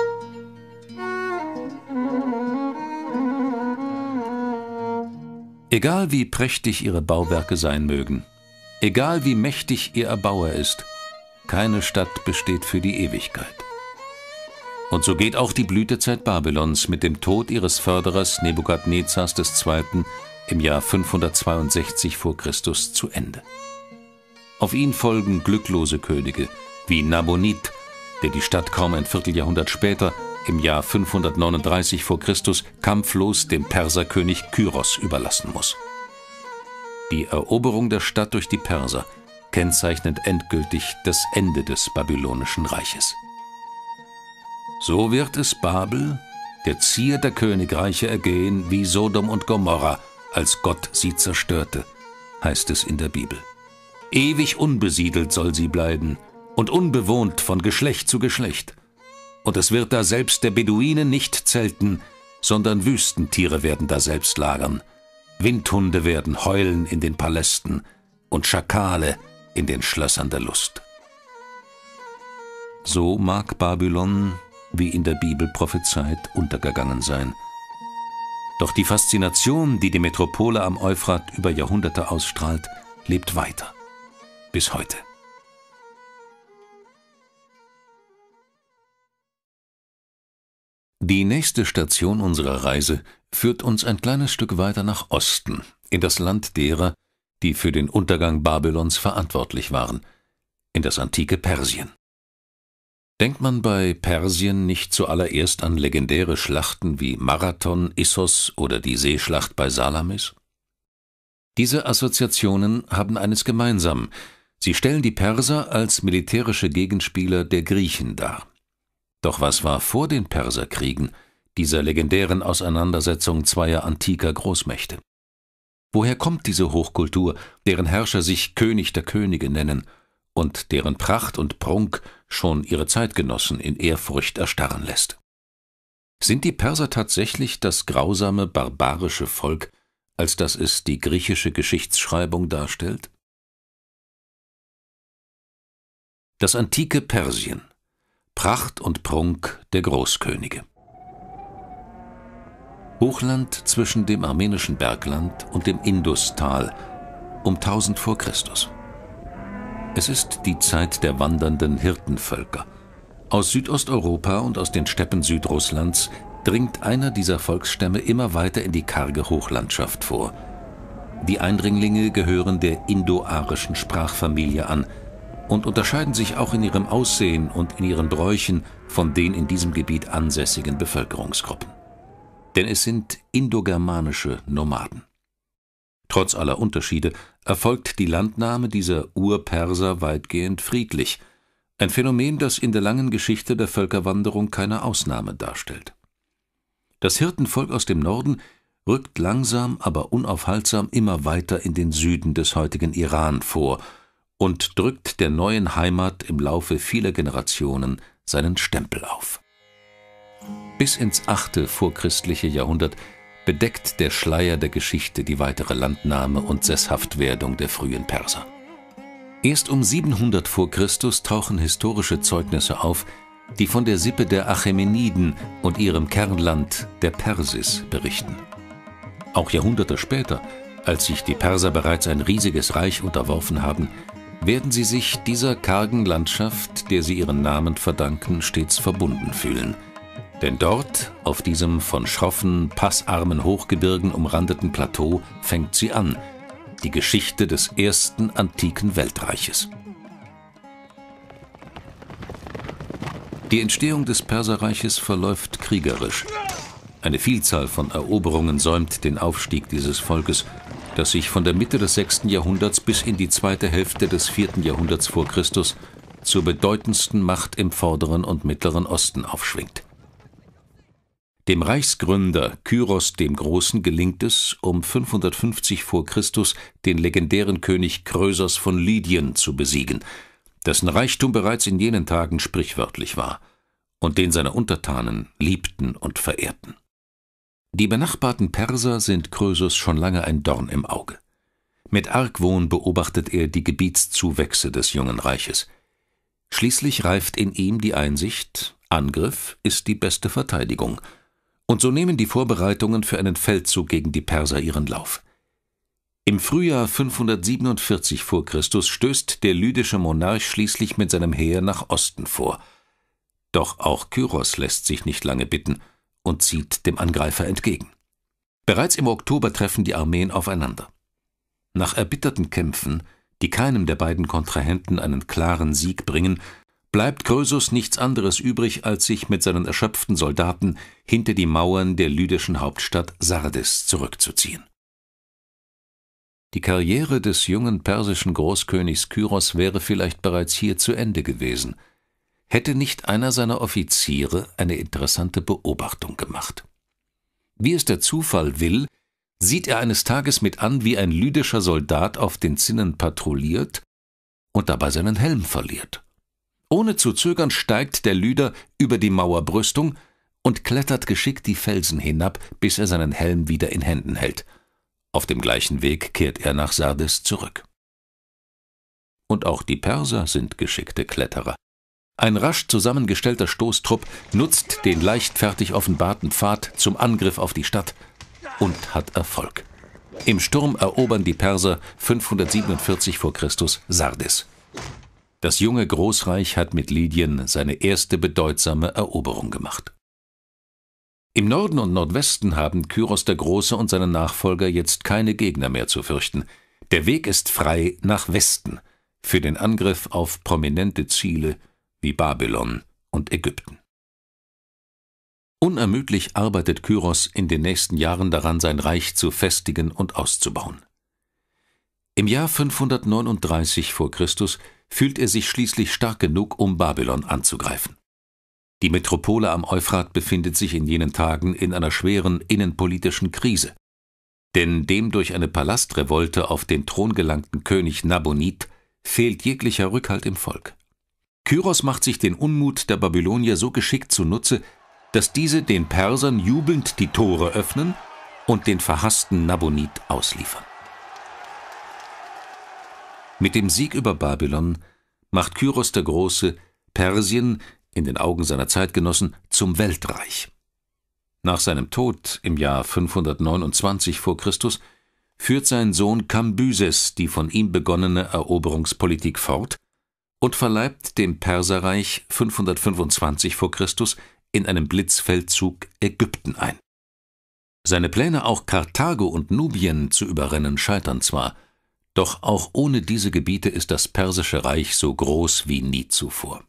Egal wie prächtig ihre Bauwerke sein mögen, egal wie mächtig ihr Erbauer ist, keine Stadt besteht für die Ewigkeit. Und so geht auch die Blütezeit Babylons mit dem Tod ihres Förderers Nebukadnezars II. Im Jahr 562 vor Christus zu Ende. Auf ihn folgen glücklose Könige wie Nabonid, der die Stadt kaum ein Vierteljahrhundert später, im Jahr 539 vor Christus, kampflos dem Perserkönig Kyros überlassen muss. Die Eroberung der Stadt durch die Perser kennzeichnet endgültig das Ende des babylonischen Reiches. So wird es Babel, der Zier der Königreiche, ergehen wie Sodom und Gomorra, als Gott sie zerstörte, heißt es in der Bibel. Ewig unbesiedelt soll sie bleiben und unbewohnt von Geschlecht zu Geschlecht. Und es wird da selbst der Beduine nicht zelten, sondern Wüstentiere werden da selbst lagern. Windhunde werden heulen in den Palästen und Schakale in den Schlössern der Lust. So mag Babylon, wie in der Bibel prophezeit, untergegangen sein. Doch die Faszination, die die Metropole am Euphrat über Jahrhunderte ausstrahlt, lebt weiter. Bis heute. Die nächste Station unserer Reise führt uns ein kleines Stück weiter nach Osten, in das Land derer, die für den Untergang Babylons verantwortlich waren, in das antike Persien. Denkt man bei Persien nicht zuallererst an legendäre Schlachten wie Marathon, Issos oder die Seeschlacht bei Salamis? Diese Assoziationen haben eines gemeinsam: Sie stellen die Perser als militärische Gegenspieler der Griechen dar. Doch was war vor den Perserkriegen, dieser legendären Auseinandersetzung zweier antiker Großmächte? Woher kommt diese Hochkultur, deren Herrscher sich König der Könige nennen und deren Pracht und Prunk schon ihre Zeitgenossen in Ehrfurcht erstarren lässt? Sind die Perser tatsächlich das grausame, barbarische Volk, als das es die griechische Geschichtsschreibung darstellt? Das antike Persien, Pracht und Prunk der Großkönige. Hochland zwischen dem armenischen Bergland und dem Industal, um 1000 vor Christus. Es ist die Zeit der wandernden Hirtenvölker. Aus Südosteuropa und aus den Steppen Südrusslands dringt einer dieser Volksstämme immer weiter in die karge Hochlandschaft vor. Die Eindringlinge gehören der indo-arischen Sprachfamilie an und unterscheiden sich auch in ihrem Aussehen und in ihren Bräuchen von den in diesem Gebiet ansässigen Bevölkerungsgruppen. Denn es sind indogermanische Nomaden. Trotz aller Unterschiede erfolgt die Landnahme dieser Urperser weitgehend friedlich, ein Phänomen, das in der langen Geschichte der Völkerwanderung keine Ausnahme darstellt. Das Hirtenvolk aus dem Norden rückt langsam, aber unaufhaltsam immer weiter in den Süden des heutigen Iran vor und drückt der neuen Heimat im Laufe vieler Generationen seinen Stempel auf. Bis ins 8. vorchristliche Jahrhundert bedeckt der Schleier der Geschichte die weitere Landnahme und Sesshaftwerdung der frühen Perser. Erst um 700 vor Christus tauchen historische Zeugnisse auf, die von der Sippe der Achämeniden und ihrem Kernland, der Persis, berichten. Auch Jahrhunderte später, als sich die Perser bereits ein riesiges Reich unterworfen haben, werden sie sich dieser kargen Landschaft, der sie ihren Namen verdanken, stets verbunden fühlen. Denn dort, auf diesem von schroffen, passarmen Hochgebirgen umrandeten Plateau, fängt sie an, die Geschichte des ersten antiken Weltreiches. Die Entstehung des Perserreiches verläuft kriegerisch. Eine Vielzahl von Eroberungen säumt den Aufstieg dieses Volkes, das sich von der Mitte des 6. Jahrhunderts bis in die zweite Hälfte des 4. Jahrhunderts vor Christus zur bedeutendsten Macht im Vorderen und Mittleren Osten aufschwingt. Dem Reichsgründer Kyros dem Großen gelingt es, um 550 vor Christus den legendären König Krösos von Lydien zu besiegen, dessen Reichtum bereits in jenen Tagen sprichwörtlich war und den seine Untertanen liebten und verehrten. Die benachbarten Perser sind Krösus schon lange ein Dorn im Auge. Mit Argwohn beobachtet er die Gebietszuwächse des jungen Reiches. Schließlich reift in ihm die Einsicht, Angriff ist die beste Verteidigung, und so nehmen die Vorbereitungen für einen Feldzug gegen die Perser ihren Lauf. Im Frühjahr 547 vor Christus stößt der lydische Monarch schließlich mit seinem Heer nach Osten vor. Doch auch Kyros lässt sich nicht lange bitten und zieht dem Angreifer entgegen. Bereits im Oktober treffen die Armeen aufeinander. Nach erbitterten Kämpfen, die keinem der beiden Kontrahenten einen klaren Sieg bringen, bleibt Krösus nichts anderes übrig, als sich mit seinen erschöpften Soldaten hinter die Mauern der lydischen Hauptstadt Sardis zurückzuziehen. Die Karriere des jungen persischen Großkönigs Kyros wäre vielleicht bereits hier zu Ende gewesen, hätte nicht einer seiner Offiziere eine interessante Beobachtung gemacht. Wie es der Zufall will, sieht er eines Tages mit an, wie ein lydischer Soldat auf den Zinnen patrouilliert und dabei seinen Helm verliert. Ohne zu zögern steigt der Lyder über die Mauerbrüstung und klettert geschickt die Felsen hinab, bis er seinen Helm wieder in Händen hält. Auf dem gleichen Weg kehrt er nach Sardis zurück. Und auch die Perser sind geschickte Kletterer. Ein rasch zusammengestellter Stoßtrupp nutzt den leichtfertig offenbarten Pfad zum Angriff auf die Stadt und hat Erfolg. Im Sturm erobern die Perser 547 vor Christus Sardis. Das junge Großreich hat mit Lydien seine erste bedeutsame Eroberung gemacht. Im Norden und Nordwesten haben Kyros der Große und seine Nachfolger jetzt keine Gegner mehr zu fürchten. Der Weg ist frei nach Westen für den Angriff auf prominente Ziele wie Babylon und Ägypten. Unermüdlich arbeitet Kyros in den nächsten Jahren daran, sein Reich zu festigen und auszubauen. Im Jahr 539 vor Christus fühlt er sich schließlich stark genug, um Babylon anzugreifen. Die Metropole am Euphrat befindet sich in jenen Tagen in einer schweren innenpolitischen Krise, denn dem durch eine Palastrevolte auf den Thron gelangten König Nabonid fehlt jeglicher Rückhalt im Volk. Kyros macht sich den Unmut der Babylonier so geschickt zunutze, dass diese den Persern jubelnd die Tore öffnen und den verhassten Nabonid ausliefern. Mit dem Sieg über Babylon macht Kyros der Große Persien in den Augen seiner Zeitgenossen zum Weltreich. Nach seinem Tod im Jahr 529 vor Christus führt sein Sohn Kambyses die von ihm begonnene Eroberungspolitik fort und verleibt dem Perserreich 525 v. Chr. In einem Blitzfeldzug Ägypten ein. Seine Pläne, auch Karthago und Nubien zu überrennen, scheitern zwar, doch auch ohne diese Gebiete ist das persische Reich so groß wie nie zuvor.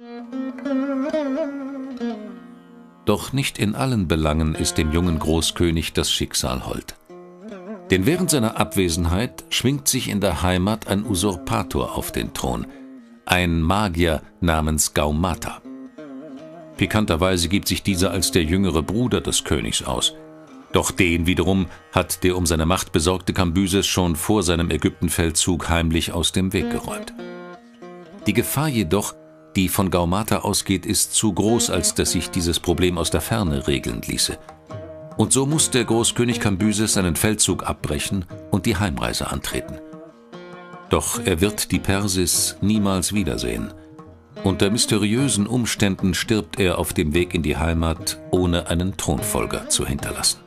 Doch nicht in allen Belangen ist dem jungen Großkönig das Schicksal hold. Denn während seiner Abwesenheit schwingt sich in der Heimat ein Usurpator auf den Thron, ein Magier namens Gaumata. Pikanterweise gibt sich dieser als der jüngere Bruder des Königs aus. Doch den wiederum hat der um seine Macht besorgte Kambyses schon vor seinem Ägyptenfeldzug heimlich aus dem Weg geräumt. Die Gefahr jedoch, die von Gaumata ausgeht, ist zu groß, als dass sich dieses Problem aus der Ferne regeln ließe. Und so muss der Großkönig Kambyses seinen Feldzug abbrechen und die Heimreise antreten. Doch er wird die Persis niemals wiedersehen. Unter mysteriösen Umständen stirbt er auf dem Weg in die Heimat, ohne einen Thronfolger zu hinterlassen.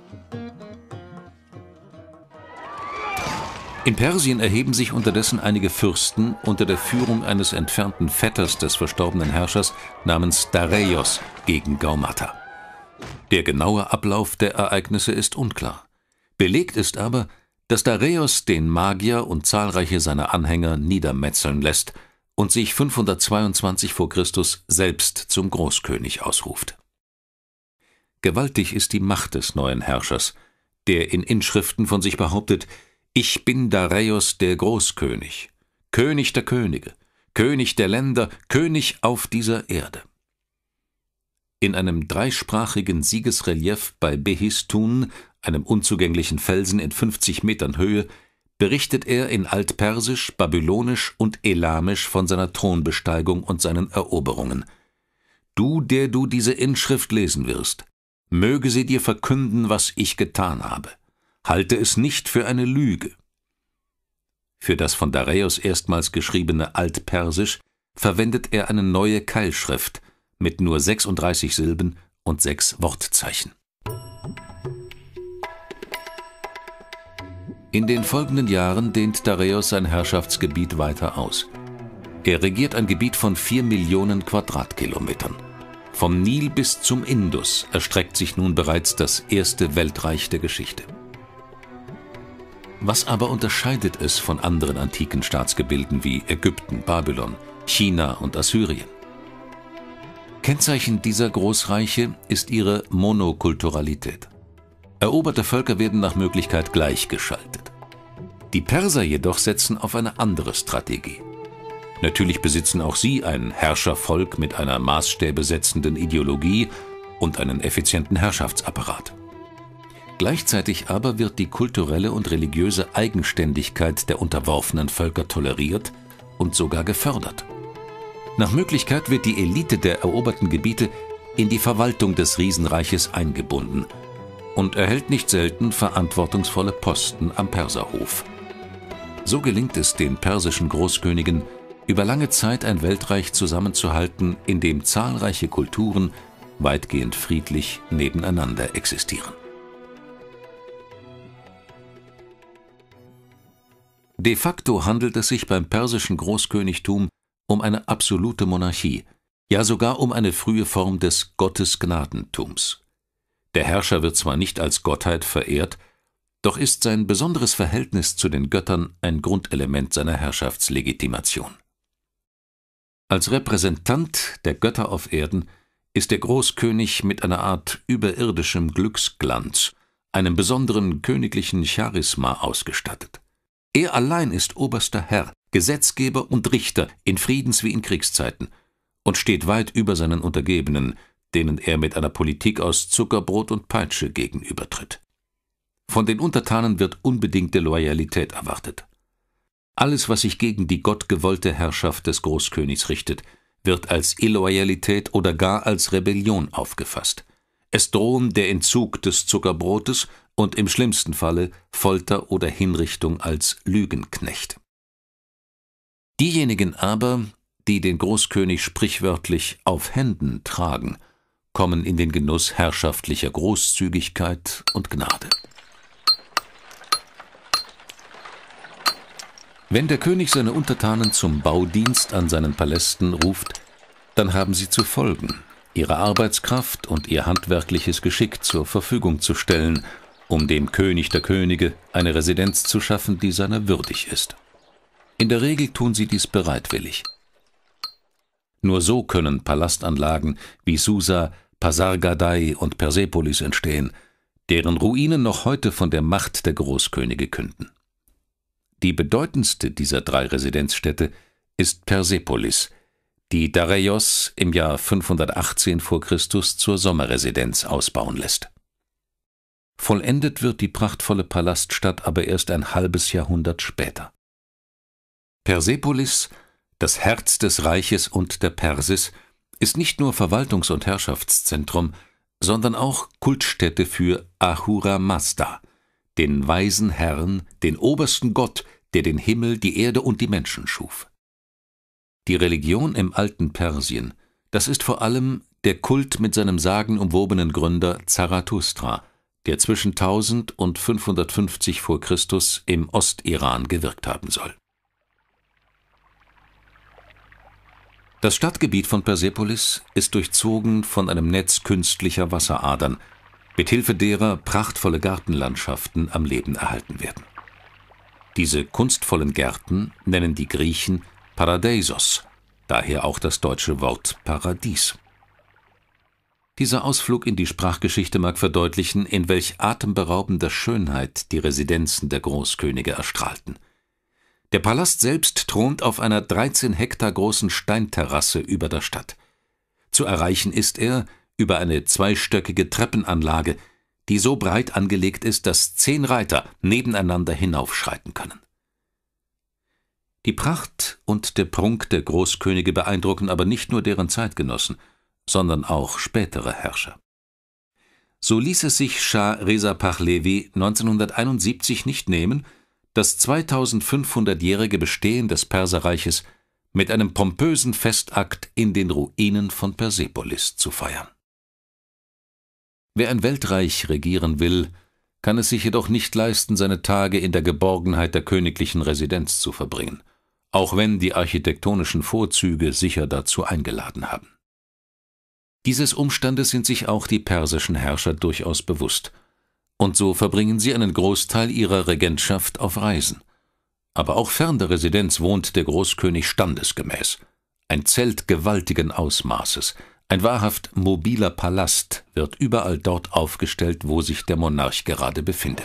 In Persien erheben sich unterdessen einige Fürsten unter der Führung eines entfernten Vetters des verstorbenen Herrschers namens Dareios gegen Gaumata. Der genaue Ablauf der Ereignisse ist unklar. Belegt ist aber, dass Dareios den Magier und zahlreiche seiner Anhänger niedermetzeln lässt und sich 522 v. Chr. Selbst zum Großkönig ausruft. Gewaltig ist die Macht des neuen Herrschers, der in Inschriften von sich behauptet: Ich bin Dareios der Großkönig, König der Könige, König der Länder, König auf dieser Erde. In einem dreisprachigen Siegesrelief bei Behistun, einem unzugänglichen Felsen in 50 Metern Höhe, berichtet er in Altpersisch, Babylonisch und Elamisch von seiner Thronbesteigung und seinen Eroberungen. Du, der du diese Inschrift lesen wirst, möge sie dir verkünden, was ich getan habe. Halte es nicht für eine Lüge. Für das von Dareios erstmals geschriebene Altpersisch verwendet er eine neue Keilschrift mit nur 36 Silben und 6 Wortzeichen. In den folgenden Jahren dehnt Dareios sein Herrschaftsgebiet weiter aus. Er regiert ein Gebiet von 4 Millionen Quadratkilometern. Vom Nil bis zum Indus erstreckt sich nun bereits das erste Weltreich der Geschichte. Was aber unterscheidet es von anderen antiken Staatsgebilden wie Ägypten, Babylon, China und Assyrien? Kennzeichen dieser Großreiche ist ihre Monokulturalität. Eroberte Völker werden nach Möglichkeit gleichgeschaltet. Die Perser jedoch setzen auf eine andere Strategie. Natürlich besitzen auch sie ein Herrschervolk mit einer maßstäbesetzenden Ideologie und einen effizienten Herrschaftsapparat. Gleichzeitig aber wird die kulturelle und religiöse Eigenständigkeit der unterworfenen Völker toleriert und sogar gefördert. Nach Möglichkeit wird die Elite der eroberten Gebiete in die Verwaltung des Riesenreiches eingebunden und erhält nicht selten verantwortungsvolle Posten am Perserhof. So gelingt es den persischen Großkönigen, über lange Zeit ein Weltreich zusammenzuhalten, in dem zahlreiche Kulturen weitgehend friedlich nebeneinander existieren. De facto handelt es sich beim persischen Großkönigtum um eine absolute Monarchie, ja sogar um eine frühe Form des Gottesgnadentums. Der Herrscher wird zwar nicht als Gottheit verehrt, doch ist sein besonderes Verhältnis zu den Göttern ein Grundelement seiner Herrschaftslegitimation. Als Repräsentant der Götter auf Erden ist der Großkönig mit einer Art überirdischem Glücksglanz, einem besonderen königlichen Charisma ausgestattet. Er allein ist oberster Herr, Gesetzgeber und Richter in Friedens- wie in Kriegszeiten und steht weit über seinen Untergebenen, denen er mit einer Politik aus Zuckerbrot und Peitsche gegenübertritt. Von den Untertanen wird unbedingte Loyalität erwartet. Alles, was sich gegen die gottgewollte Herrschaft des Großkönigs richtet, wird als Illoyalität oder gar als Rebellion aufgefasst. Es drohen der Entzug des Zuckerbrotes und im schlimmsten Falle Folter oder Hinrichtung als Lügenknecht. Diejenigen aber, die den Großkönig sprichwörtlich auf Händen tragen, kommen in den Genuss herrschaftlicher Großzügigkeit und Gnade. Wenn der König seine Untertanen zum Baudienst an seinen Palästen ruft, dann haben sie zu folgen, ihre Arbeitskraft und ihr handwerkliches Geschick zur Verfügung zu stellen, um dem König der Könige eine Residenz zu schaffen, die seiner würdig ist. In der Regel tun sie dies bereitwillig. Nur so können Palastanlagen wie Susa, Pasargadai und Persepolis entstehen, deren Ruinen noch heute von der Macht der Großkönige künden. Die bedeutendste dieser 3 Residenzstädte ist Persepolis, die Dareios im Jahr 518 vor Christus zur Sommerresidenz ausbauen lässt. Vollendet wird die prachtvolle Palaststadt aber erst ein halbes Jahrhundert später. Persepolis, das Herz des Reiches und der Persis, ist nicht nur Verwaltungs- und Herrschaftszentrum, sondern auch Kultstätte für Ahura Mazda, den weisen Herrn, den obersten Gott, der den Himmel, die Erde und die Menschen schuf. Die Religion im alten Persien, das ist vor allem der Kult mit seinem sagenumwobenen Gründer Zarathustra, der zwischen 1000 und 550 vor Christus im Ostiran gewirkt haben soll. Das Stadtgebiet von Persepolis ist durchzogen von einem Netz künstlicher Wasseradern, mithilfe derer prachtvolle Gartenlandschaften am Leben erhalten werden. Diese kunstvollen Gärten nennen die Griechen Paradeisos, daher auch das deutsche Wort Paradies. Dieser Ausflug in die Sprachgeschichte mag verdeutlichen, in welch atemberaubender Schönheit die Residenzen der Großkönige erstrahlten. Der Palast selbst thront auf einer 13 Hektar großen Steinterrasse über der Stadt. Zu erreichen ist er über eine zweistöckige Treppenanlage, die so breit angelegt ist, dass 10 Reiter nebeneinander hinaufschreiten können. Die Pracht und der Prunk der Großkönige beeindrucken aber nicht nur deren Zeitgenossen, sondern auch spätere Herrscher. So ließ es sich Schah Reza Pahlavi 1971 nicht nehmen, das 2500-jährige Bestehen des Perserreiches mit einem pompösen Festakt in den Ruinen von Persepolis zu feiern. Wer ein Weltreich regieren will, kann es sich jedoch nicht leisten, seine Tage in der Geborgenheit der königlichen Residenz zu verbringen, auch wenn die architektonischen Vorzüge sicher dazu eingeladen haben. Dieses Umstandes sind sich auch die persischen Herrscher durchaus bewusst, und so verbringen sie einen Großteil ihrer Regentschaft auf Reisen. Aber auch fern der Residenz wohnt der Großkönig standesgemäß, ein Zelt gewaltigen Ausmaßes, ein wahrhaft mobiler Palast wird überall dort aufgestellt, wo sich der Monarch gerade befindet.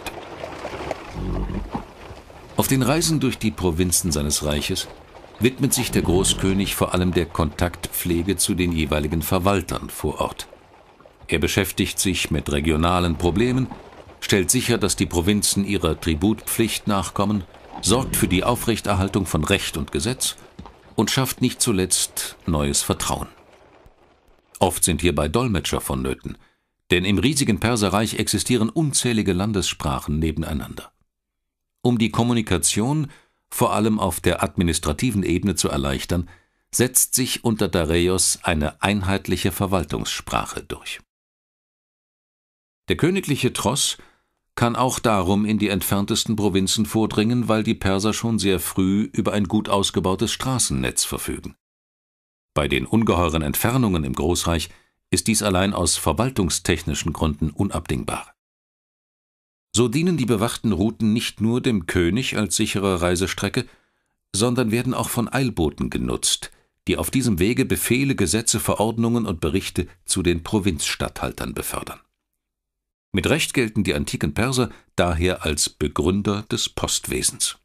Auf den Reisen durch die Provinzen seines Reiches widmet sich der Großkönig vor allem der Kontaktpflege zu den jeweiligen Verwaltern vor Ort. Er beschäftigt sich mit regionalen Problemen, stellt sicher, dass die Provinzen ihrer Tributpflicht nachkommen, sorgt für die Aufrechterhaltung von Recht und Gesetz und schafft nicht zuletzt neues Vertrauen. Oft sind hierbei Dolmetscher vonnöten, denn im riesigen Perserreich existieren unzählige Landessprachen nebeneinander. Um die Kommunikation, vor allem auf der administrativen Ebene, zu erleichtern, setzt sich unter Dareios eine einheitliche Verwaltungssprache durch. Der königliche Tross kann auch darum in die entferntesten Provinzen vordringen, weil die Perser schon sehr früh über ein gut ausgebautes Straßennetz verfügen. Bei den ungeheuren Entfernungen im Großreich ist dies allein aus verwaltungstechnischen Gründen unabdingbar. So dienen die bewachten Routen nicht nur dem König als sichere Reisestrecke, sondern werden auch von Eilboten genutzt, die auf diesem Wege Befehle, Gesetze, Verordnungen und Berichte zu den Provinzstatthaltern befördern. Mit Recht gelten die antiken Perser daher als Begründer des Postwesens.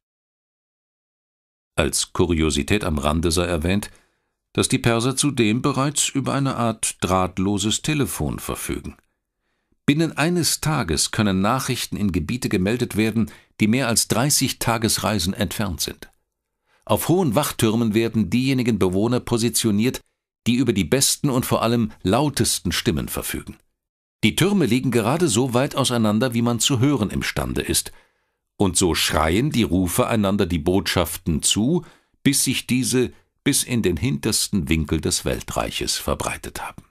Als Kuriosität am Rande sei erwähnt, dass die Perser zudem bereits über eine Art drahtloses Telefon verfügen. Binnen eines Tages können Nachrichten in Gebiete gemeldet werden, die mehr als 30 Tagesreisen entfernt sind. Auf hohen Wachtürmen werden diejenigen Bewohner positioniert, die über die besten und vor allem lautesten Stimmen verfügen. Die Türme liegen gerade so weit auseinander, wie man zu hören imstande ist, und so schreien die Rufer einander die Botschaften zu, bis sich diese bis in den hintersten Winkel des Weltreiches verbreitet haben.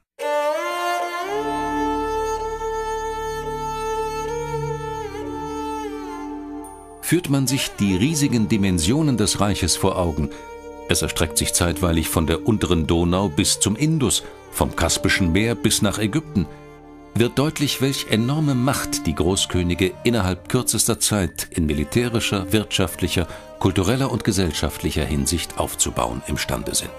Führt man sich die riesigen Dimensionen des Reiches vor Augen, es erstreckt sich zeitweilig von der unteren Donau bis zum Indus, vom Kaspischen Meer bis nach Ägypten, wird deutlich, welch enorme Macht die Großkönige innerhalb kürzester Zeit in militärischer, wirtschaftlicher, kultureller und gesellschaftlicher Hinsicht aufzubauen imstande sind.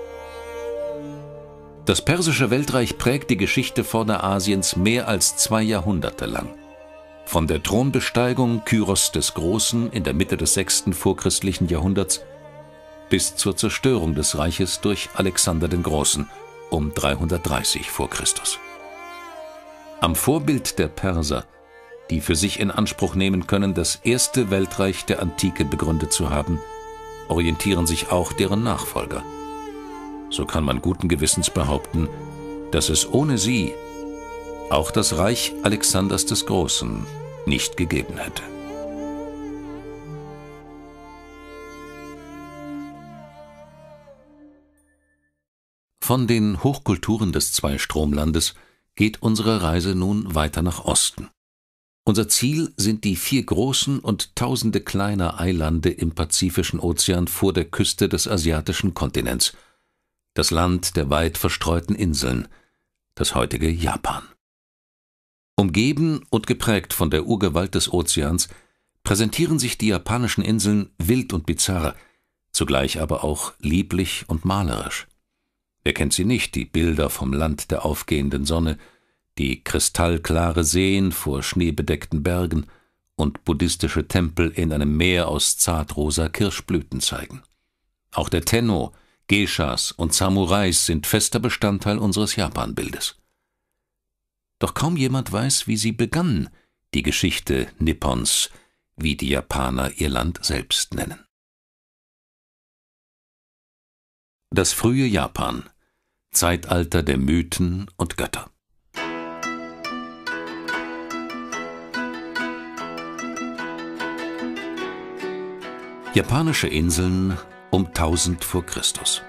Das persische Weltreich prägt die Geschichte Vorderasiens mehr als 2 Jahrhunderte lang. Von der Thronbesteigung Kyros des Großen in der Mitte des 6. vorchristlichen Jahrhunderts bis zur Zerstörung des Reiches durch Alexander den Großen um 330 vor Christus. Am Vorbild der Perser, die für sich in Anspruch nehmen können, das erste Weltreich der Antike begründet zu haben, orientieren sich auch deren Nachfolger. So kann man guten Gewissens behaupten, dass es ohne sie auch das Reich Alexanders des Großen nicht gegeben hätte. Von den Hochkulturen des Zweistromlandes geht unsere Reise nun weiter nach Osten. Unser Ziel sind die 4 großen und tausende kleiner Eilande im Pazifischen Ozean vor der Küste des asiatischen Kontinents, das Land der weit verstreuten Inseln, das heutige Japan. Umgeben und geprägt von der Urgewalt des Ozeans präsentieren sich die japanischen Inseln wild und bizarr, zugleich aber auch lieblich und malerisch. Wer kennt sie nicht, die Bilder vom Land der aufgehenden Sonne, die kristallklare Seen vor schneebedeckten Bergen und buddhistische Tempel in einem Meer aus zartrosa Kirschblüten zeigen. Auch der Tenno, Geishas und Samurais sind fester Bestandteil unseres Japan-Bildes. Doch kaum jemand weiß, wie sie begann, die Geschichte Nippons, wie die Japaner ihr Land selbst nennen. Das frühe Japan, Zeitalter der Mythen und Götter. Japanische Inseln um 1000 vor Christus.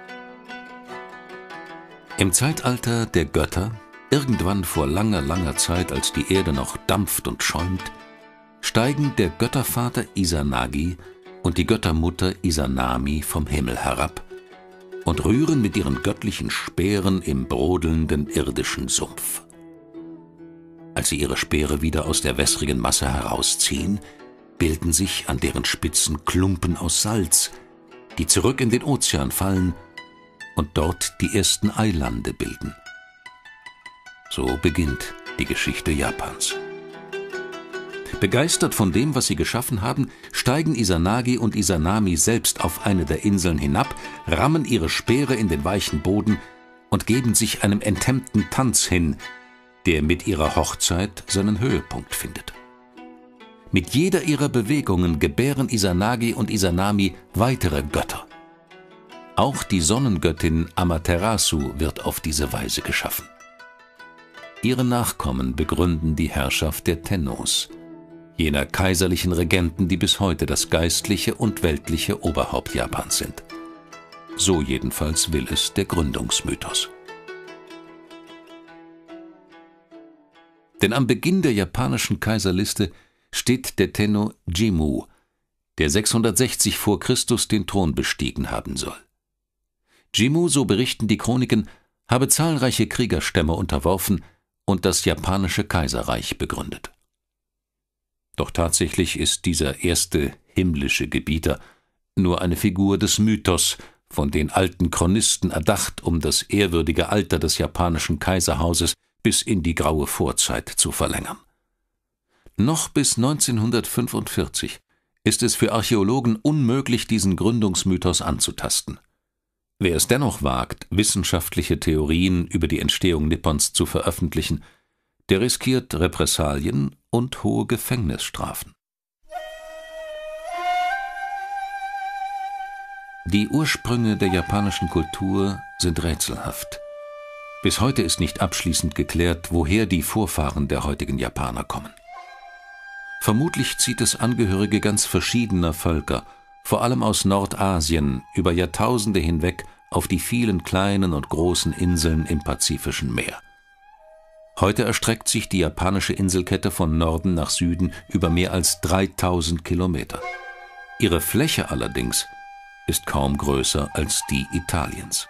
Im Zeitalter der Götter, irgendwann vor langer, langer Zeit, als die Erde noch dampft und schäumt, steigen der Göttervater Izanagi und die Göttermutter Izanami vom Himmel herab und rühren mit ihren göttlichen Speeren im brodelnden irdischen Sumpf. Als sie ihre Speere wieder aus der wässrigen Masse herausziehen, bilden sich an deren Spitzen Klumpen aus Salz, die zurück in den Ozean fallen und dort die ersten Eilande bilden. So beginnt die Geschichte Japans. Begeistert von dem, was sie geschaffen haben, steigen Izanagi und Izanami selbst auf eine der Inseln hinab, rammen ihre Speere in den weichen Boden und geben sich einem enthemmten Tanz hin, der mit ihrer Hochzeit seinen Höhepunkt findet. Mit jeder ihrer Bewegungen gebären Izanagi und Izanami weitere Götter. Auch die Sonnengöttin Amaterasu wird auf diese Weise geschaffen. Ihre Nachkommen begründen die Herrschaft der Tennos, jener kaiserlichen Regenten, die bis heute das geistliche und weltliche Oberhaupt Japans sind. So jedenfalls will es der Gründungsmythos. Denn am Beginn der japanischen Kaiserliste steht der Tenno Jimmu, der 660 vor Christus den Thron bestiegen haben soll. Jimmu, so berichten die Chroniken, habe zahlreiche Kriegerstämme unterworfen und das japanische Kaiserreich begründet. Doch tatsächlich ist dieser erste himmlische Gebieter nur eine Figur des Mythos, von den alten Chronisten erdacht, um das ehrwürdige Alter des japanischen Kaiserhauses bis in die graue Vorzeit zu verlängern. Noch bis 1945 ist es für Archäologen unmöglich, diesen Gründungsmythos anzutasten. Wer es dennoch wagt, wissenschaftliche Theorien über die Entstehung Nippons zu veröffentlichen, der riskiert Repressalien und hohe Gefängnisstrafen. Die Ursprünge der japanischen Kultur sind rätselhaft. Bis heute ist nicht abschließend geklärt, woher die Vorfahren der heutigen Japaner kommen. Vermutlich zieht es Angehörige ganz verschiedener Völker, vor allem aus Nordasien, über Jahrtausende hinweg auf die vielen kleinen und großen Inseln im Pazifischen Meer. Heute erstreckt sich die japanische Inselkette von Norden nach Süden über mehr als 3000 Kilometer. Ihre Fläche allerdings ist kaum größer als die Italiens.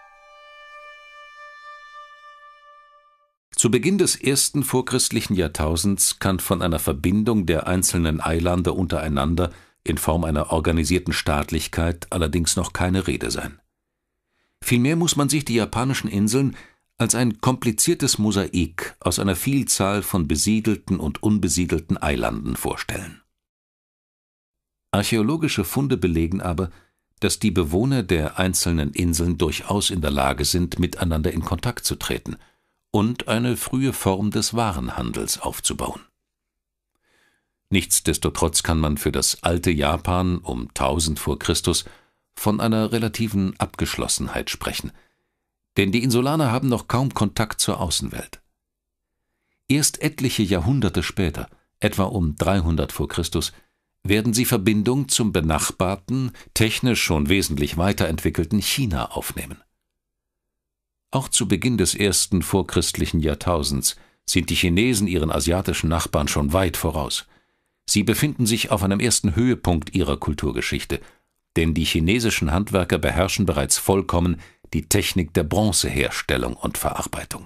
Zu Beginn des ersten vorchristlichen Jahrtausends kann von einer Verbindung der einzelnen Eilande untereinander in Form einer organisierten Staatlichkeit allerdings noch keine Rede sein. Vielmehr muss man sich die japanischen Inseln als ein kompliziertes Mosaik aus einer Vielzahl von besiedelten und unbesiedelten Eilanden vorstellen. Archäologische Funde belegen aber, dass die Bewohner der einzelnen Inseln durchaus in der Lage sind, miteinander in Kontakt zu treten und eine frühe Form des Warenhandels aufzubauen. Nichtsdestotrotz kann man für das alte Japan um 1000 vor Christus von einer relativen Abgeschlossenheit sprechen, denn die Insulaner haben noch kaum Kontakt zur Außenwelt. Erst etliche Jahrhunderte später, etwa um 300 vor Christus, werden sie Verbindung zum benachbarten, technisch schon wesentlich weiterentwickelten China aufnehmen. Auch zu Beginn des ersten vorchristlichen Jahrtausends sind die Chinesen ihren asiatischen Nachbarn schon weit voraus. Sie befinden sich auf einem ersten Höhepunkt ihrer Kulturgeschichte, denn die chinesischen Handwerker beherrschen bereits vollkommen die Technik der Bronzeherstellung und Verarbeitung.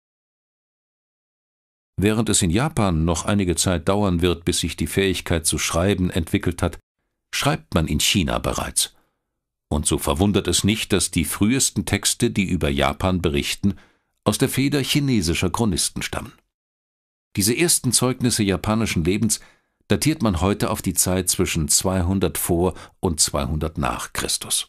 Während es in Japan noch einige Zeit dauern wird, bis sich die Fähigkeit zu schreiben entwickelt hat, schreibt man in China bereits. Und so verwundert es nicht, dass die frühesten Texte, die über Japan berichten, aus der Feder chinesischer Chronisten stammen. Diese ersten Zeugnisse japanischen Lebens datiert man heute auf die Zeit zwischen 200 vor und 200 nach Christus.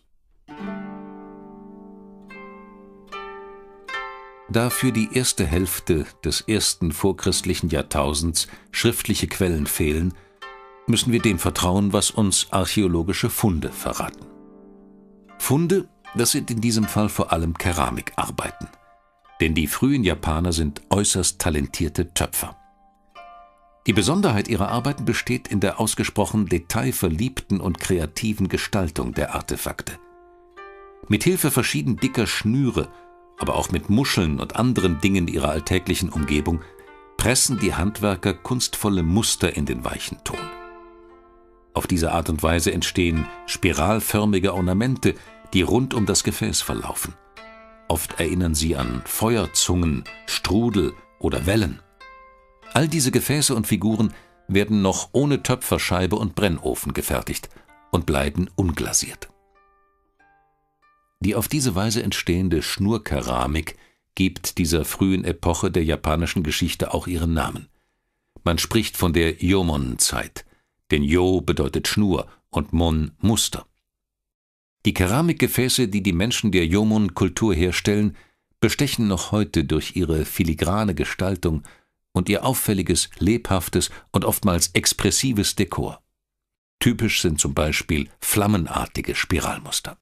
Da für die erste Hälfte des ersten vorchristlichen Jahrtausends schriftliche Quellen fehlen, müssen wir dem vertrauen, was uns archäologische Funde verraten. Funde, das sind in diesem Fall vor allem Keramikarbeiten, denn die frühen Japaner sind äußerst talentierte Töpfer. Die Besonderheit ihrer Arbeiten besteht in der ausgesprochen detailverliebten und kreativen Gestaltung der Artefakte. Mit Hilfe verschieden dicker Schnüre, aber auch mit Muscheln und anderen Dingen ihrer alltäglichen Umgebung, pressen die Handwerker kunstvolle Muster in den weichen Ton. Auf diese Art und Weise entstehen spiralförmige Ornamente, die rund um das Gefäß verlaufen. Oft erinnern sie an Feuerzungen, Strudel oder Wellen. All diese Gefäße und Figuren werden noch ohne Töpferscheibe und Brennofen gefertigt und bleiben unglasiert. Die auf diese Weise entstehende Schnurkeramik gibt dieser frühen Epoche der japanischen Geschichte auch ihren Namen. Man spricht von der Jomon-Zeit, denn Jo bedeutet Schnur und Mon Muster. Die Keramikgefäße, die die Menschen der Jomon-Kultur herstellen, bestechen noch heute durch ihre filigrane Gestaltung und ihr auffälliges, lebhaftes und oftmals expressives Dekor. Typisch sind zum Beispiel flammenartige Spiralmuster.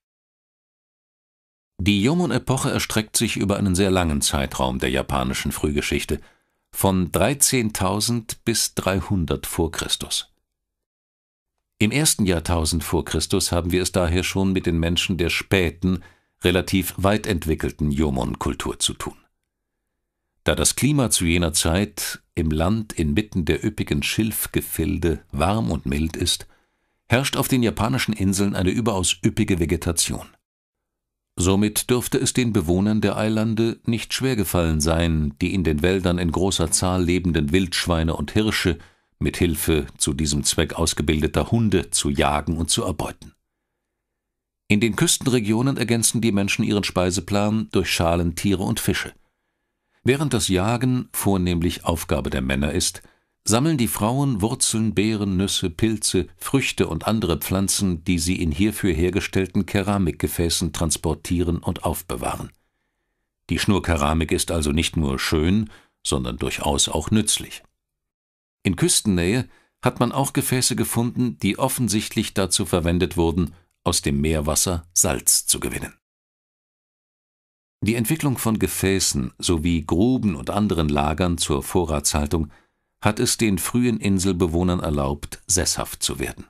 Die Jomon-Epoche erstreckt sich über einen sehr langen Zeitraum der japanischen Frühgeschichte, von 13.000 bis 300 vor Christus. Im ersten Jahrtausend vor Christus haben wir es daher schon mit den Menschen der späten, relativ weit entwickelten Jomon-Kultur zu tun. Da das Klima zu jener Zeit im Land inmitten der üppigen Schilfgefilde warm und mild ist, herrscht auf den japanischen Inseln eine überaus üppige Vegetation. Somit dürfte es den Bewohnern der Eilande nicht schwer gefallen sein, die in den Wäldern in großer Zahl lebenden Wildschweine und Hirsche mit Hilfe zu diesem Zweck ausgebildeter Hunde zu jagen und zu erbeuten. In den Küstenregionen ergänzen die Menschen ihren Speiseplan durch Schalentiere und Fische. Während das Jagen vornehmlich Aufgabe der Männer ist, sammeln die Frauen Wurzeln, Beeren, Nüsse, Pilze, Früchte und andere Pflanzen, die sie in hierfür hergestellten Keramikgefäßen transportieren und aufbewahren. Die Schnurkeramik ist also nicht nur schön, sondern durchaus auch nützlich. In Küstennähe hat man auch Gefäße gefunden, die offensichtlich dazu verwendet wurden, aus dem Meerwasser Salz zu gewinnen. Die Entwicklung von Gefäßen sowie Gruben und anderen Lagern zur Vorratshaltung hat es den frühen Inselbewohnern erlaubt, sesshaft zu werden.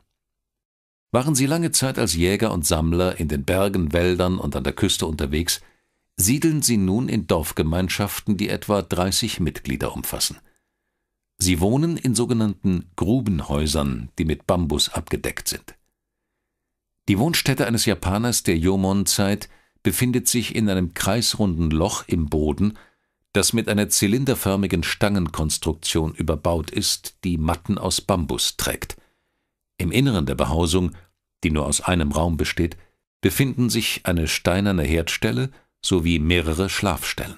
Waren sie lange Zeit als Jäger und Sammler in den Bergen, Wäldern und an der Küste unterwegs, siedeln sie nun in Dorfgemeinschaften, die etwa 30 Mitglieder umfassen. Sie wohnen in sogenannten Grubenhäusern, die mit Bambus abgedeckt sind. Die Wohnstätte eines Japaners der Jomon-Zeit befindet sich in einem kreisrunden Loch im Boden, das mit einer zylinderförmigen Stangenkonstruktion überbaut ist, die Matten aus Bambus trägt. Im Inneren der Behausung, die nur aus einem Raum besteht, befinden sich eine steinerne Herdstelle sowie mehrere Schlafstellen.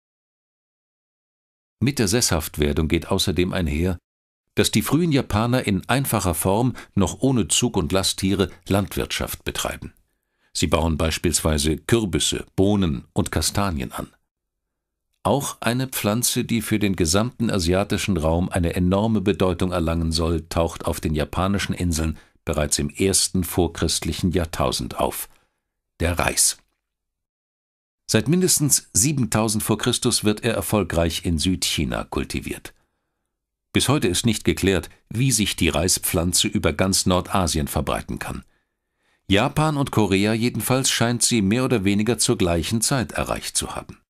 Mit der Sesshaftwerdung geht außerdem einher, dass die frühen Japaner in einfacher Form, noch ohne Zug- und Lasttiere, Landwirtschaft betreiben. Sie bauen beispielsweise Kürbisse, Bohnen und Kastanien an. Auch eine Pflanze, die für den gesamten asiatischen Raum eine enorme Bedeutung erlangen soll, taucht auf den japanischen Inseln bereits im ersten vorchristlichen Jahrtausend auf: der Reis. Seit mindestens 7000 vor Christus wird er erfolgreich in Südchina kultiviert. Bis heute ist nicht geklärt, wie sich die Reispflanze über ganz Nordasien verbreiten kann. Japan und Korea jedenfalls scheint sie mehr oder weniger zur gleichen Zeit erreicht zu haben.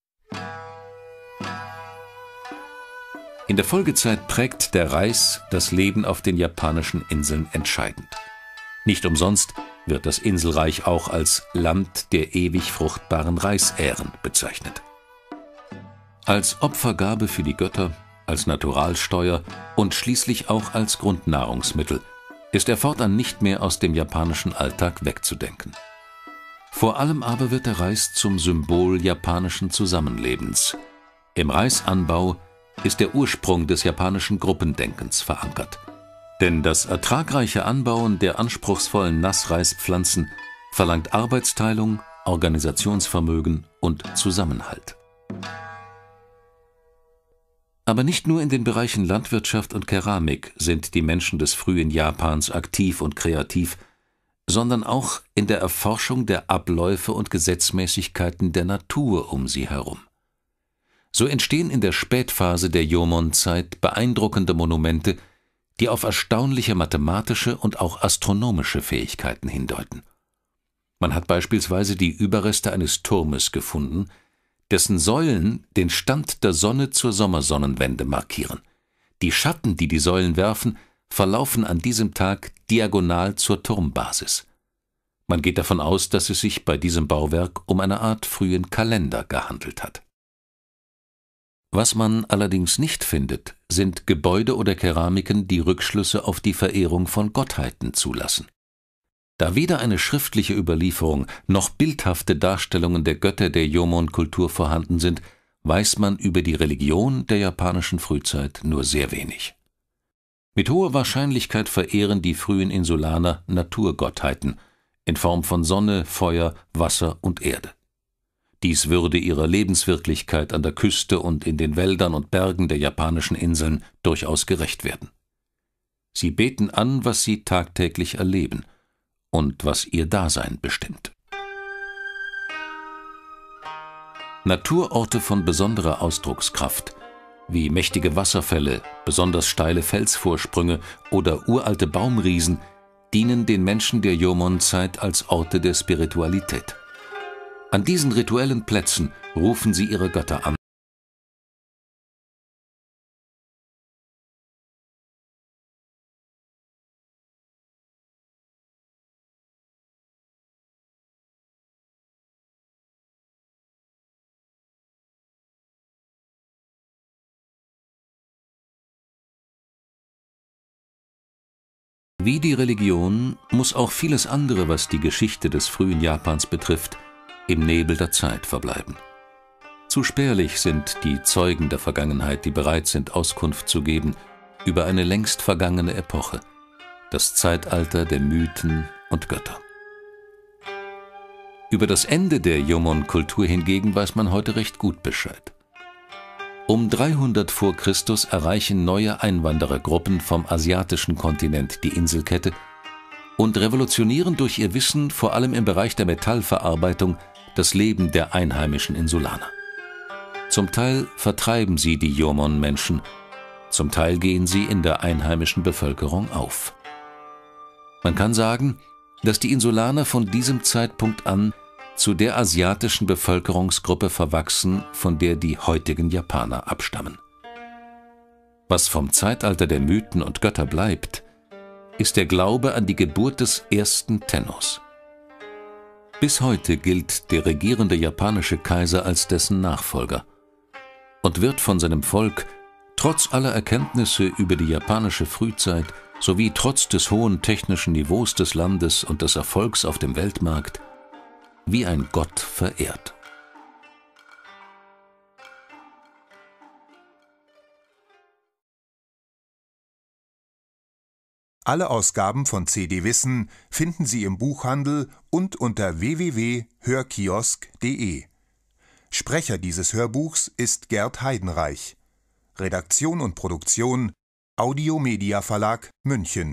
In der Folgezeit prägt der Reis das Leben auf den japanischen Inseln entscheidend. Nicht umsonst wird das Inselreich auch als Land der ewig fruchtbaren Reisähren bezeichnet. Als Opfergabe für die Götter, als Naturalsteuer und schließlich auch als Grundnahrungsmittel ist er fortan nicht mehr aus dem japanischen Alltag wegzudenken. Vor allem aber wird der Reis zum Symbol japanischen Zusammenlebens. Im Reisanbau ist der Ursprung des japanischen Gruppendenkens verankert. Denn das ertragreiche Anbauen der anspruchsvollen Nassreispflanzen verlangt Arbeitsteilung, Organisationsvermögen und Zusammenhalt. Aber nicht nur in den Bereichen Landwirtschaft und Keramik sind die Menschen des frühen Japans aktiv und kreativ, sondern auch in der Erforschung der Abläufe und Gesetzmäßigkeiten der Natur um sie herum. So entstehen in der Spätphase der Jomon-Zeit beeindruckende Monumente, die auf erstaunliche mathematische und auch astronomische Fähigkeiten hindeuten. Man hat beispielsweise die Überreste eines Turmes gefunden, dessen Säulen den Stand der Sonne zur Sommersonnenwende markieren. Die Schatten, die die Säulen werfen, verlaufen an diesem Tag diagonal zur Turmbasis. Man geht davon aus, dass es sich bei diesem Bauwerk um eine Art frühen Kalender gehandelt hat. Was man allerdings nicht findet, sind Gebäude oder Keramiken, die Rückschlüsse auf die Verehrung von Gottheiten zulassen. Da weder eine schriftliche Überlieferung noch bildhafte Darstellungen der Götter der Jomon-Kultur vorhanden sind, weiß man über die Religion der japanischen Frühzeit nur sehr wenig. Mit hoher Wahrscheinlichkeit verehren die frühen Insulaner Naturgottheiten in Form von Sonne, Feuer, Wasser und Erde. Dies würde ihrer Lebenswirklichkeit an der Küste und in den Wäldern und Bergen der japanischen Inseln durchaus gerecht werden. Sie beten an, was sie tagtäglich erleben und was ihr Dasein bestimmt. Naturorte von besonderer Ausdruckskraft, wie mächtige Wasserfälle, besonders steile Felsvorsprünge oder uralte Baumriesen, dienen den Menschen der Jomon-Zeit als Orte der Spiritualität. An diesen rituellen Plätzen rufen sie ihre Götter an. Wie die Religion muss auch vieles andere, was die Geschichte des frühen Japans betrifft, im Nebel der Zeit verbleiben. Zu spärlich sind die Zeugen der Vergangenheit, die bereit sind, Auskunft zu geben über eine längst vergangene Epoche, das Zeitalter der Mythen und Götter. Über das Ende der Jomon-Kultur hingegen weiß man heute recht gut Bescheid. Um 300 vor Christus erreichen neue Einwanderergruppen vom asiatischen Kontinent die Inselkette und revolutionieren durch ihr Wissen vor allem im Bereich der Metallverarbeitung das Leben der einheimischen Insulaner. Zum Teil vertreiben sie die Jomon-Menschen, zum Teil gehen sie in der einheimischen Bevölkerung auf. Man kann sagen, dass die Insulaner von diesem Zeitpunkt an zu der asiatischen Bevölkerungsgruppe verwachsen, von der die heutigen Japaner abstammen. Was vom Zeitalter der Mythen und Götter bleibt, ist der Glaube an die Geburt des ersten Tennos. Bis heute gilt der regierende japanische Kaiser als dessen Nachfolger und wird von seinem Volk trotz aller Erkenntnisse über die japanische Frühzeit sowie trotz des hohen technischen Niveaus des Landes und des Erfolgs auf dem Weltmarkt wie ein Gott verehrt. Alle Ausgaben von CD Wissen finden Sie im Buchhandel und unter www.hörkiosk.de. Sprecher dieses Hörbuchs ist Gerd Heidenreich. Redaktion und Produktion Audio-Media Verlag München.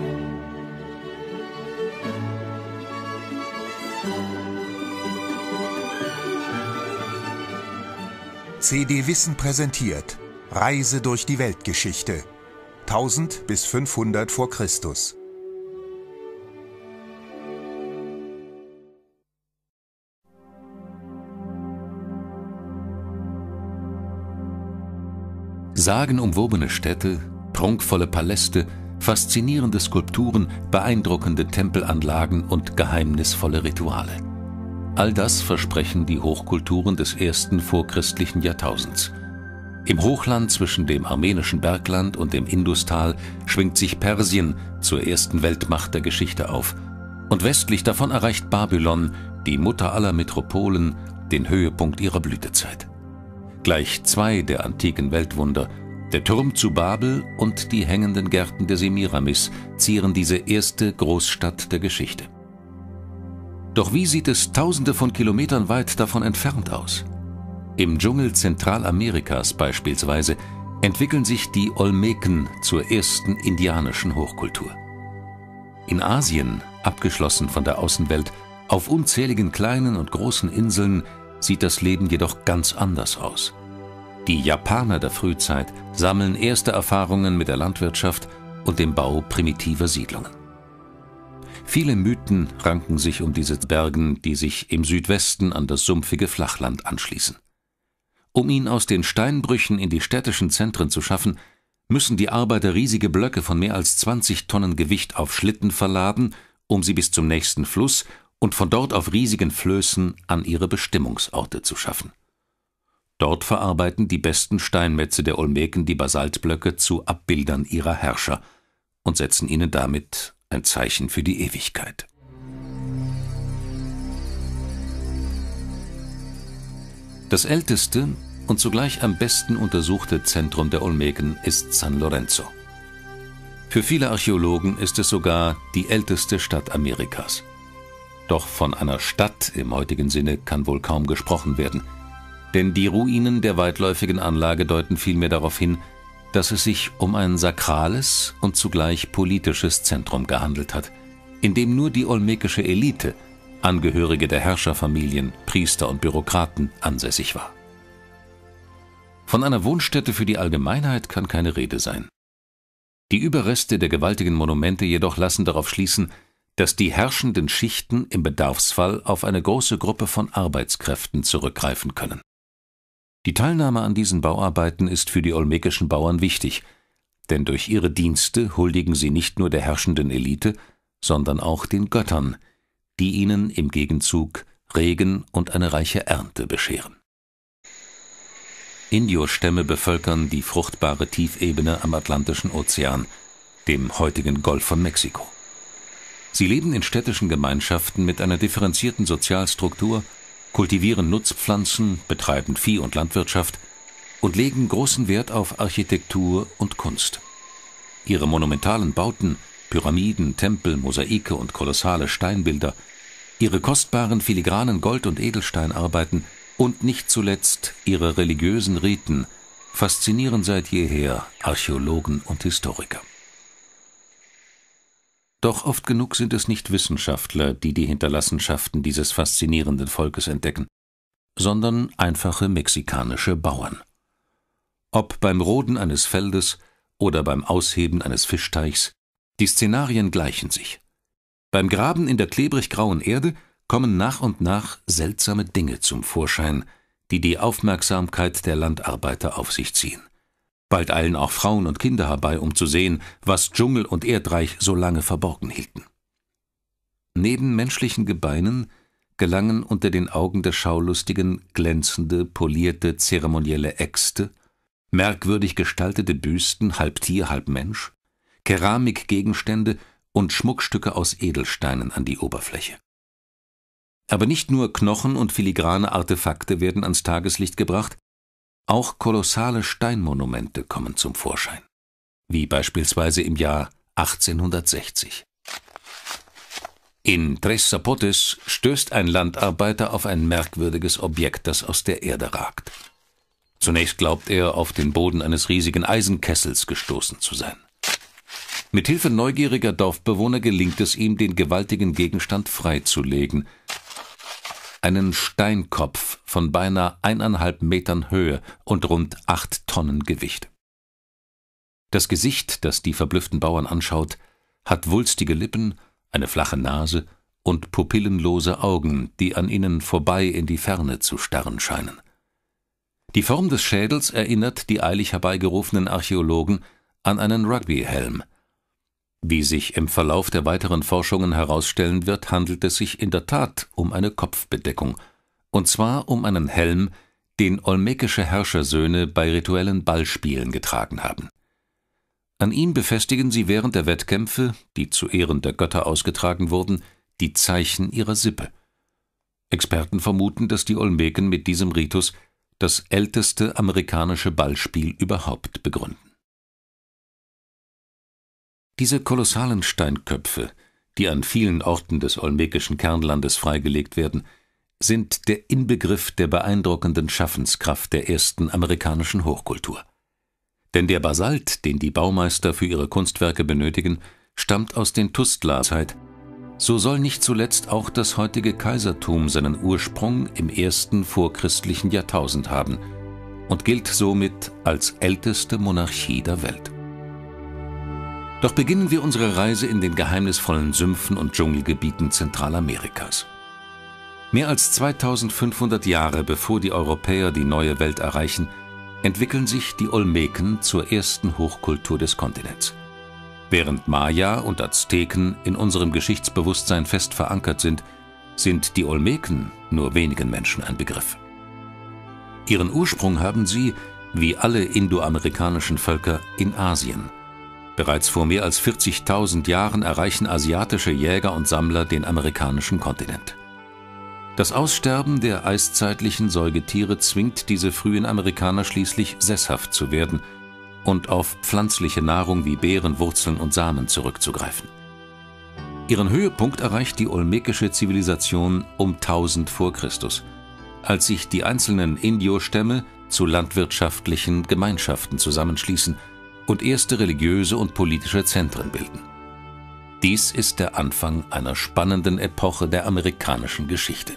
CD Wissen präsentiert Reise durch die Weltgeschichte. 1000 bis 500 vor Christus. Sagenumwobene Städte, prunkvolle Paläste, faszinierende Skulpturen, beeindruckende Tempelanlagen und geheimnisvolle Rituale. All das versprechen die Hochkulturen des ersten vorchristlichen Jahrtausends. Im Hochland zwischen dem armenischen Bergland und dem Industal schwingt sich Persien zur ersten Weltmacht der Geschichte auf. Und westlich davon erreicht Babylon, die Mutter aller Metropolen, den Höhepunkt ihrer Blütezeit. Gleich zwei der antiken Weltwunder, der Turm zu Babel und die hängenden Gärten der Semiramis, zieren diese erste Großstadt der Geschichte. Doch wie sieht es tausende von Kilometern weit davon entfernt aus? Im Dschungel Zentralamerikas beispielsweise entwickeln sich die Olmeken zur ersten indianischen Hochkultur. In Asien, abgeschlossen von der Außenwelt, auf unzähligen kleinen und großen Inseln, sieht das Leben jedoch ganz anders aus. Die Japaner der Frühzeit sammeln erste Erfahrungen mit der Landwirtschaft und dem Bau primitiver Siedlungen. Viele Mythen ranken sich um diese Bergen, die sich im Südwesten an das sumpfige Flachland anschließen. Um ihn aus den Steinbrüchen in die städtischen Zentren zu schaffen, müssen die Arbeiter riesige Blöcke von mehr als 20 Tonnen Gewicht auf Schlitten verladen, um sie bis zum nächsten Fluss und von dort auf riesigen Flößen an ihre Bestimmungsorte zu schaffen. Dort verarbeiten die besten Steinmetze der Olmeken die Basaltblöcke zu Abbildern ihrer Herrscher und setzen ihnen damit ein Zeichen für die Ewigkeit. Das älteste und zugleich am besten untersuchte Zentrum der Olmeken ist San Lorenzo. Für viele Archäologen ist es sogar die älteste Stadt Amerikas. Doch von einer Stadt im heutigen Sinne kann wohl kaum gesprochen werden, denn die Ruinen der weitläufigen Anlage deuten vielmehr darauf hin, dass es sich um ein sakrales und zugleich politisches Zentrum gehandelt hat, in dem nur die olmekische Elite, Angehörige der Herrscherfamilien, Priester und Bürokraten, ansässig war. Von einer Wohnstätte für die Allgemeinheit kann keine Rede sein. Die Überreste der gewaltigen Monumente jedoch lassen darauf schließen, dass die herrschenden Schichten im Bedarfsfall auf eine große Gruppe von Arbeitskräften zurückgreifen können. Die Teilnahme an diesen Bauarbeiten ist für die olmekischen Bauern wichtig, denn durch ihre Dienste huldigen sie nicht nur der herrschenden Elite, sondern auch den Göttern, die ihnen im Gegenzug Regen und eine reiche Ernte bescheren. Indio-Stämme bevölkern die fruchtbare Tiefebene am Atlantischen Ozean, dem heutigen Golf von Mexiko. Sie leben in städtischen Gemeinschaften mit einer differenzierten Sozialstruktur, kultivieren Nutzpflanzen, betreiben Vieh- und Landwirtschaft und legen großen Wert auf Architektur und Kunst. Ihre monumentalen Bauten, Pyramiden, Tempel, Mosaike und kolossale Steinbilder, ihre kostbaren filigranen Gold- und Edelsteinarbeiten und nicht zuletzt ihre religiösen Riten faszinieren seit jeher Archäologen und Historiker. Doch oft genug sind es nicht Wissenschaftler, die die Hinterlassenschaften dieses faszinierenden Volkes entdecken, sondern einfache mexikanische Bauern. Ob beim Roden eines Feldes oder beim Ausheben eines Fischteichs, die Szenarien gleichen sich. Beim Graben in der klebrig-grauen Erde kommen nach und nach seltsame Dinge zum Vorschein, die die Aufmerksamkeit der Landarbeiter auf sich ziehen. Bald eilen auch Frauen und Kinder herbei, um zu sehen, was Dschungel und Erdreich so lange verborgen hielten. Neben menschlichen Gebeinen gelangen unter den Augen der Schaulustigen glänzende, polierte, zeremonielle Äxte, merkwürdig gestaltete Büsten, halb Tier, halb Mensch, Keramikgegenstände und Schmuckstücke aus Edelsteinen an die Oberfläche. Aber nicht nur Knochen und filigrane Artefakte werden ans Tageslicht gebracht, auch kolossale Steinmonumente kommen zum Vorschein, wie beispielsweise im Jahr 1860. In Tres Zapotes stößt ein Landarbeiter auf ein merkwürdiges Objekt, das aus der Erde ragt. Zunächst glaubt er, auf den Boden eines riesigen Eisenkessels gestoßen zu sein. Mit Hilfe neugieriger Dorfbewohner gelingt es ihm, den gewaltigen Gegenstand freizulegen. Einen Steinkopf von beinahe 1,5 Metern Höhe und rund 8 Tonnen Gewicht. Das Gesicht, das die verblüfften Bauern anschaut, hat wulstige Lippen, eine flache Nase und pupillenlose Augen, die an ihnen vorbei in die Ferne zu starren scheinen. Die Form des Schädels erinnert die eilig herbeigerufenen Archäologen an einen Rugbyhelm. Wie sich im Verlauf der weiteren Forschungen herausstellen wird, handelt es sich in der Tat um eine Kopfbedeckung, und zwar um einen Helm, den olmekische Herrschersöhne bei rituellen Ballspielen getragen haben. An ihm befestigen sie während der Wettkämpfe, die zu Ehren der Götter ausgetragen wurden, die Zeichen ihrer Sippe. Experten vermuten, dass die Olmeken mit diesem Ritus das älteste amerikanische Ballspiel überhaupt begründen. Diese kolossalen Steinköpfe, die an vielen Orten des olmekischen Kernlandes freigelegt werden, sind der Inbegriff der beeindruckenden Schaffenskraft der ersten amerikanischen Hochkultur. Denn der Basalt, den die Baumeister für ihre Kunstwerke benötigen, stammt aus den Tustla-Zeit. So soll nicht zuletzt auch das heutige Kaisertum seinen Ursprung im ersten vorchristlichen Jahrtausend haben und gilt somit als älteste Monarchie der Welt. Doch beginnen wir unsere Reise in den geheimnisvollen Sümpfen und Dschungelgebieten Zentralamerikas. Mehr als 2500 Jahre bevor die Europäer die neue Welt erreichen, entwickeln sich die Olmeken zur ersten Hochkultur des Kontinents. Während Maya und Azteken in unserem Geschichtsbewusstsein fest verankert sind die Olmeken nur wenigen Menschen ein Begriff. Ihren Ursprung haben sie, wie alle indoamerikanischen Völker, in Asien. Bereits vor mehr als 40.000 Jahren erreichen asiatische Jäger und Sammler den amerikanischen Kontinent. Das Aussterben der eiszeitlichen Säugetiere zwingt diese frühen Amerikaner schließlich sesshaft zu werden und auf pflanzliche Nahrung wie Beeren, Wurzeln und Samen zurückzugreifen. Ihren Höhepunkt erreicht die olmekische Zivilisation um 1000 vor Christus, als sich die einzelnen Indio-Stämme zu landwirtschaftlichen Gemeinschaften zusammenschließen und erste religiöse und politische Zentren bilden. Dies ist der Anfang einer spannenden Epoche der amerikanischen Geschichte.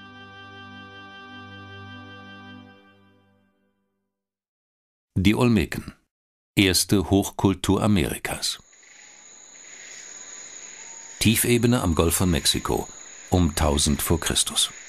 Die Olmeken, erste Hochkultur Amerikas. Tiefebene am Golf von Mexiko, um 1000 vor Christus.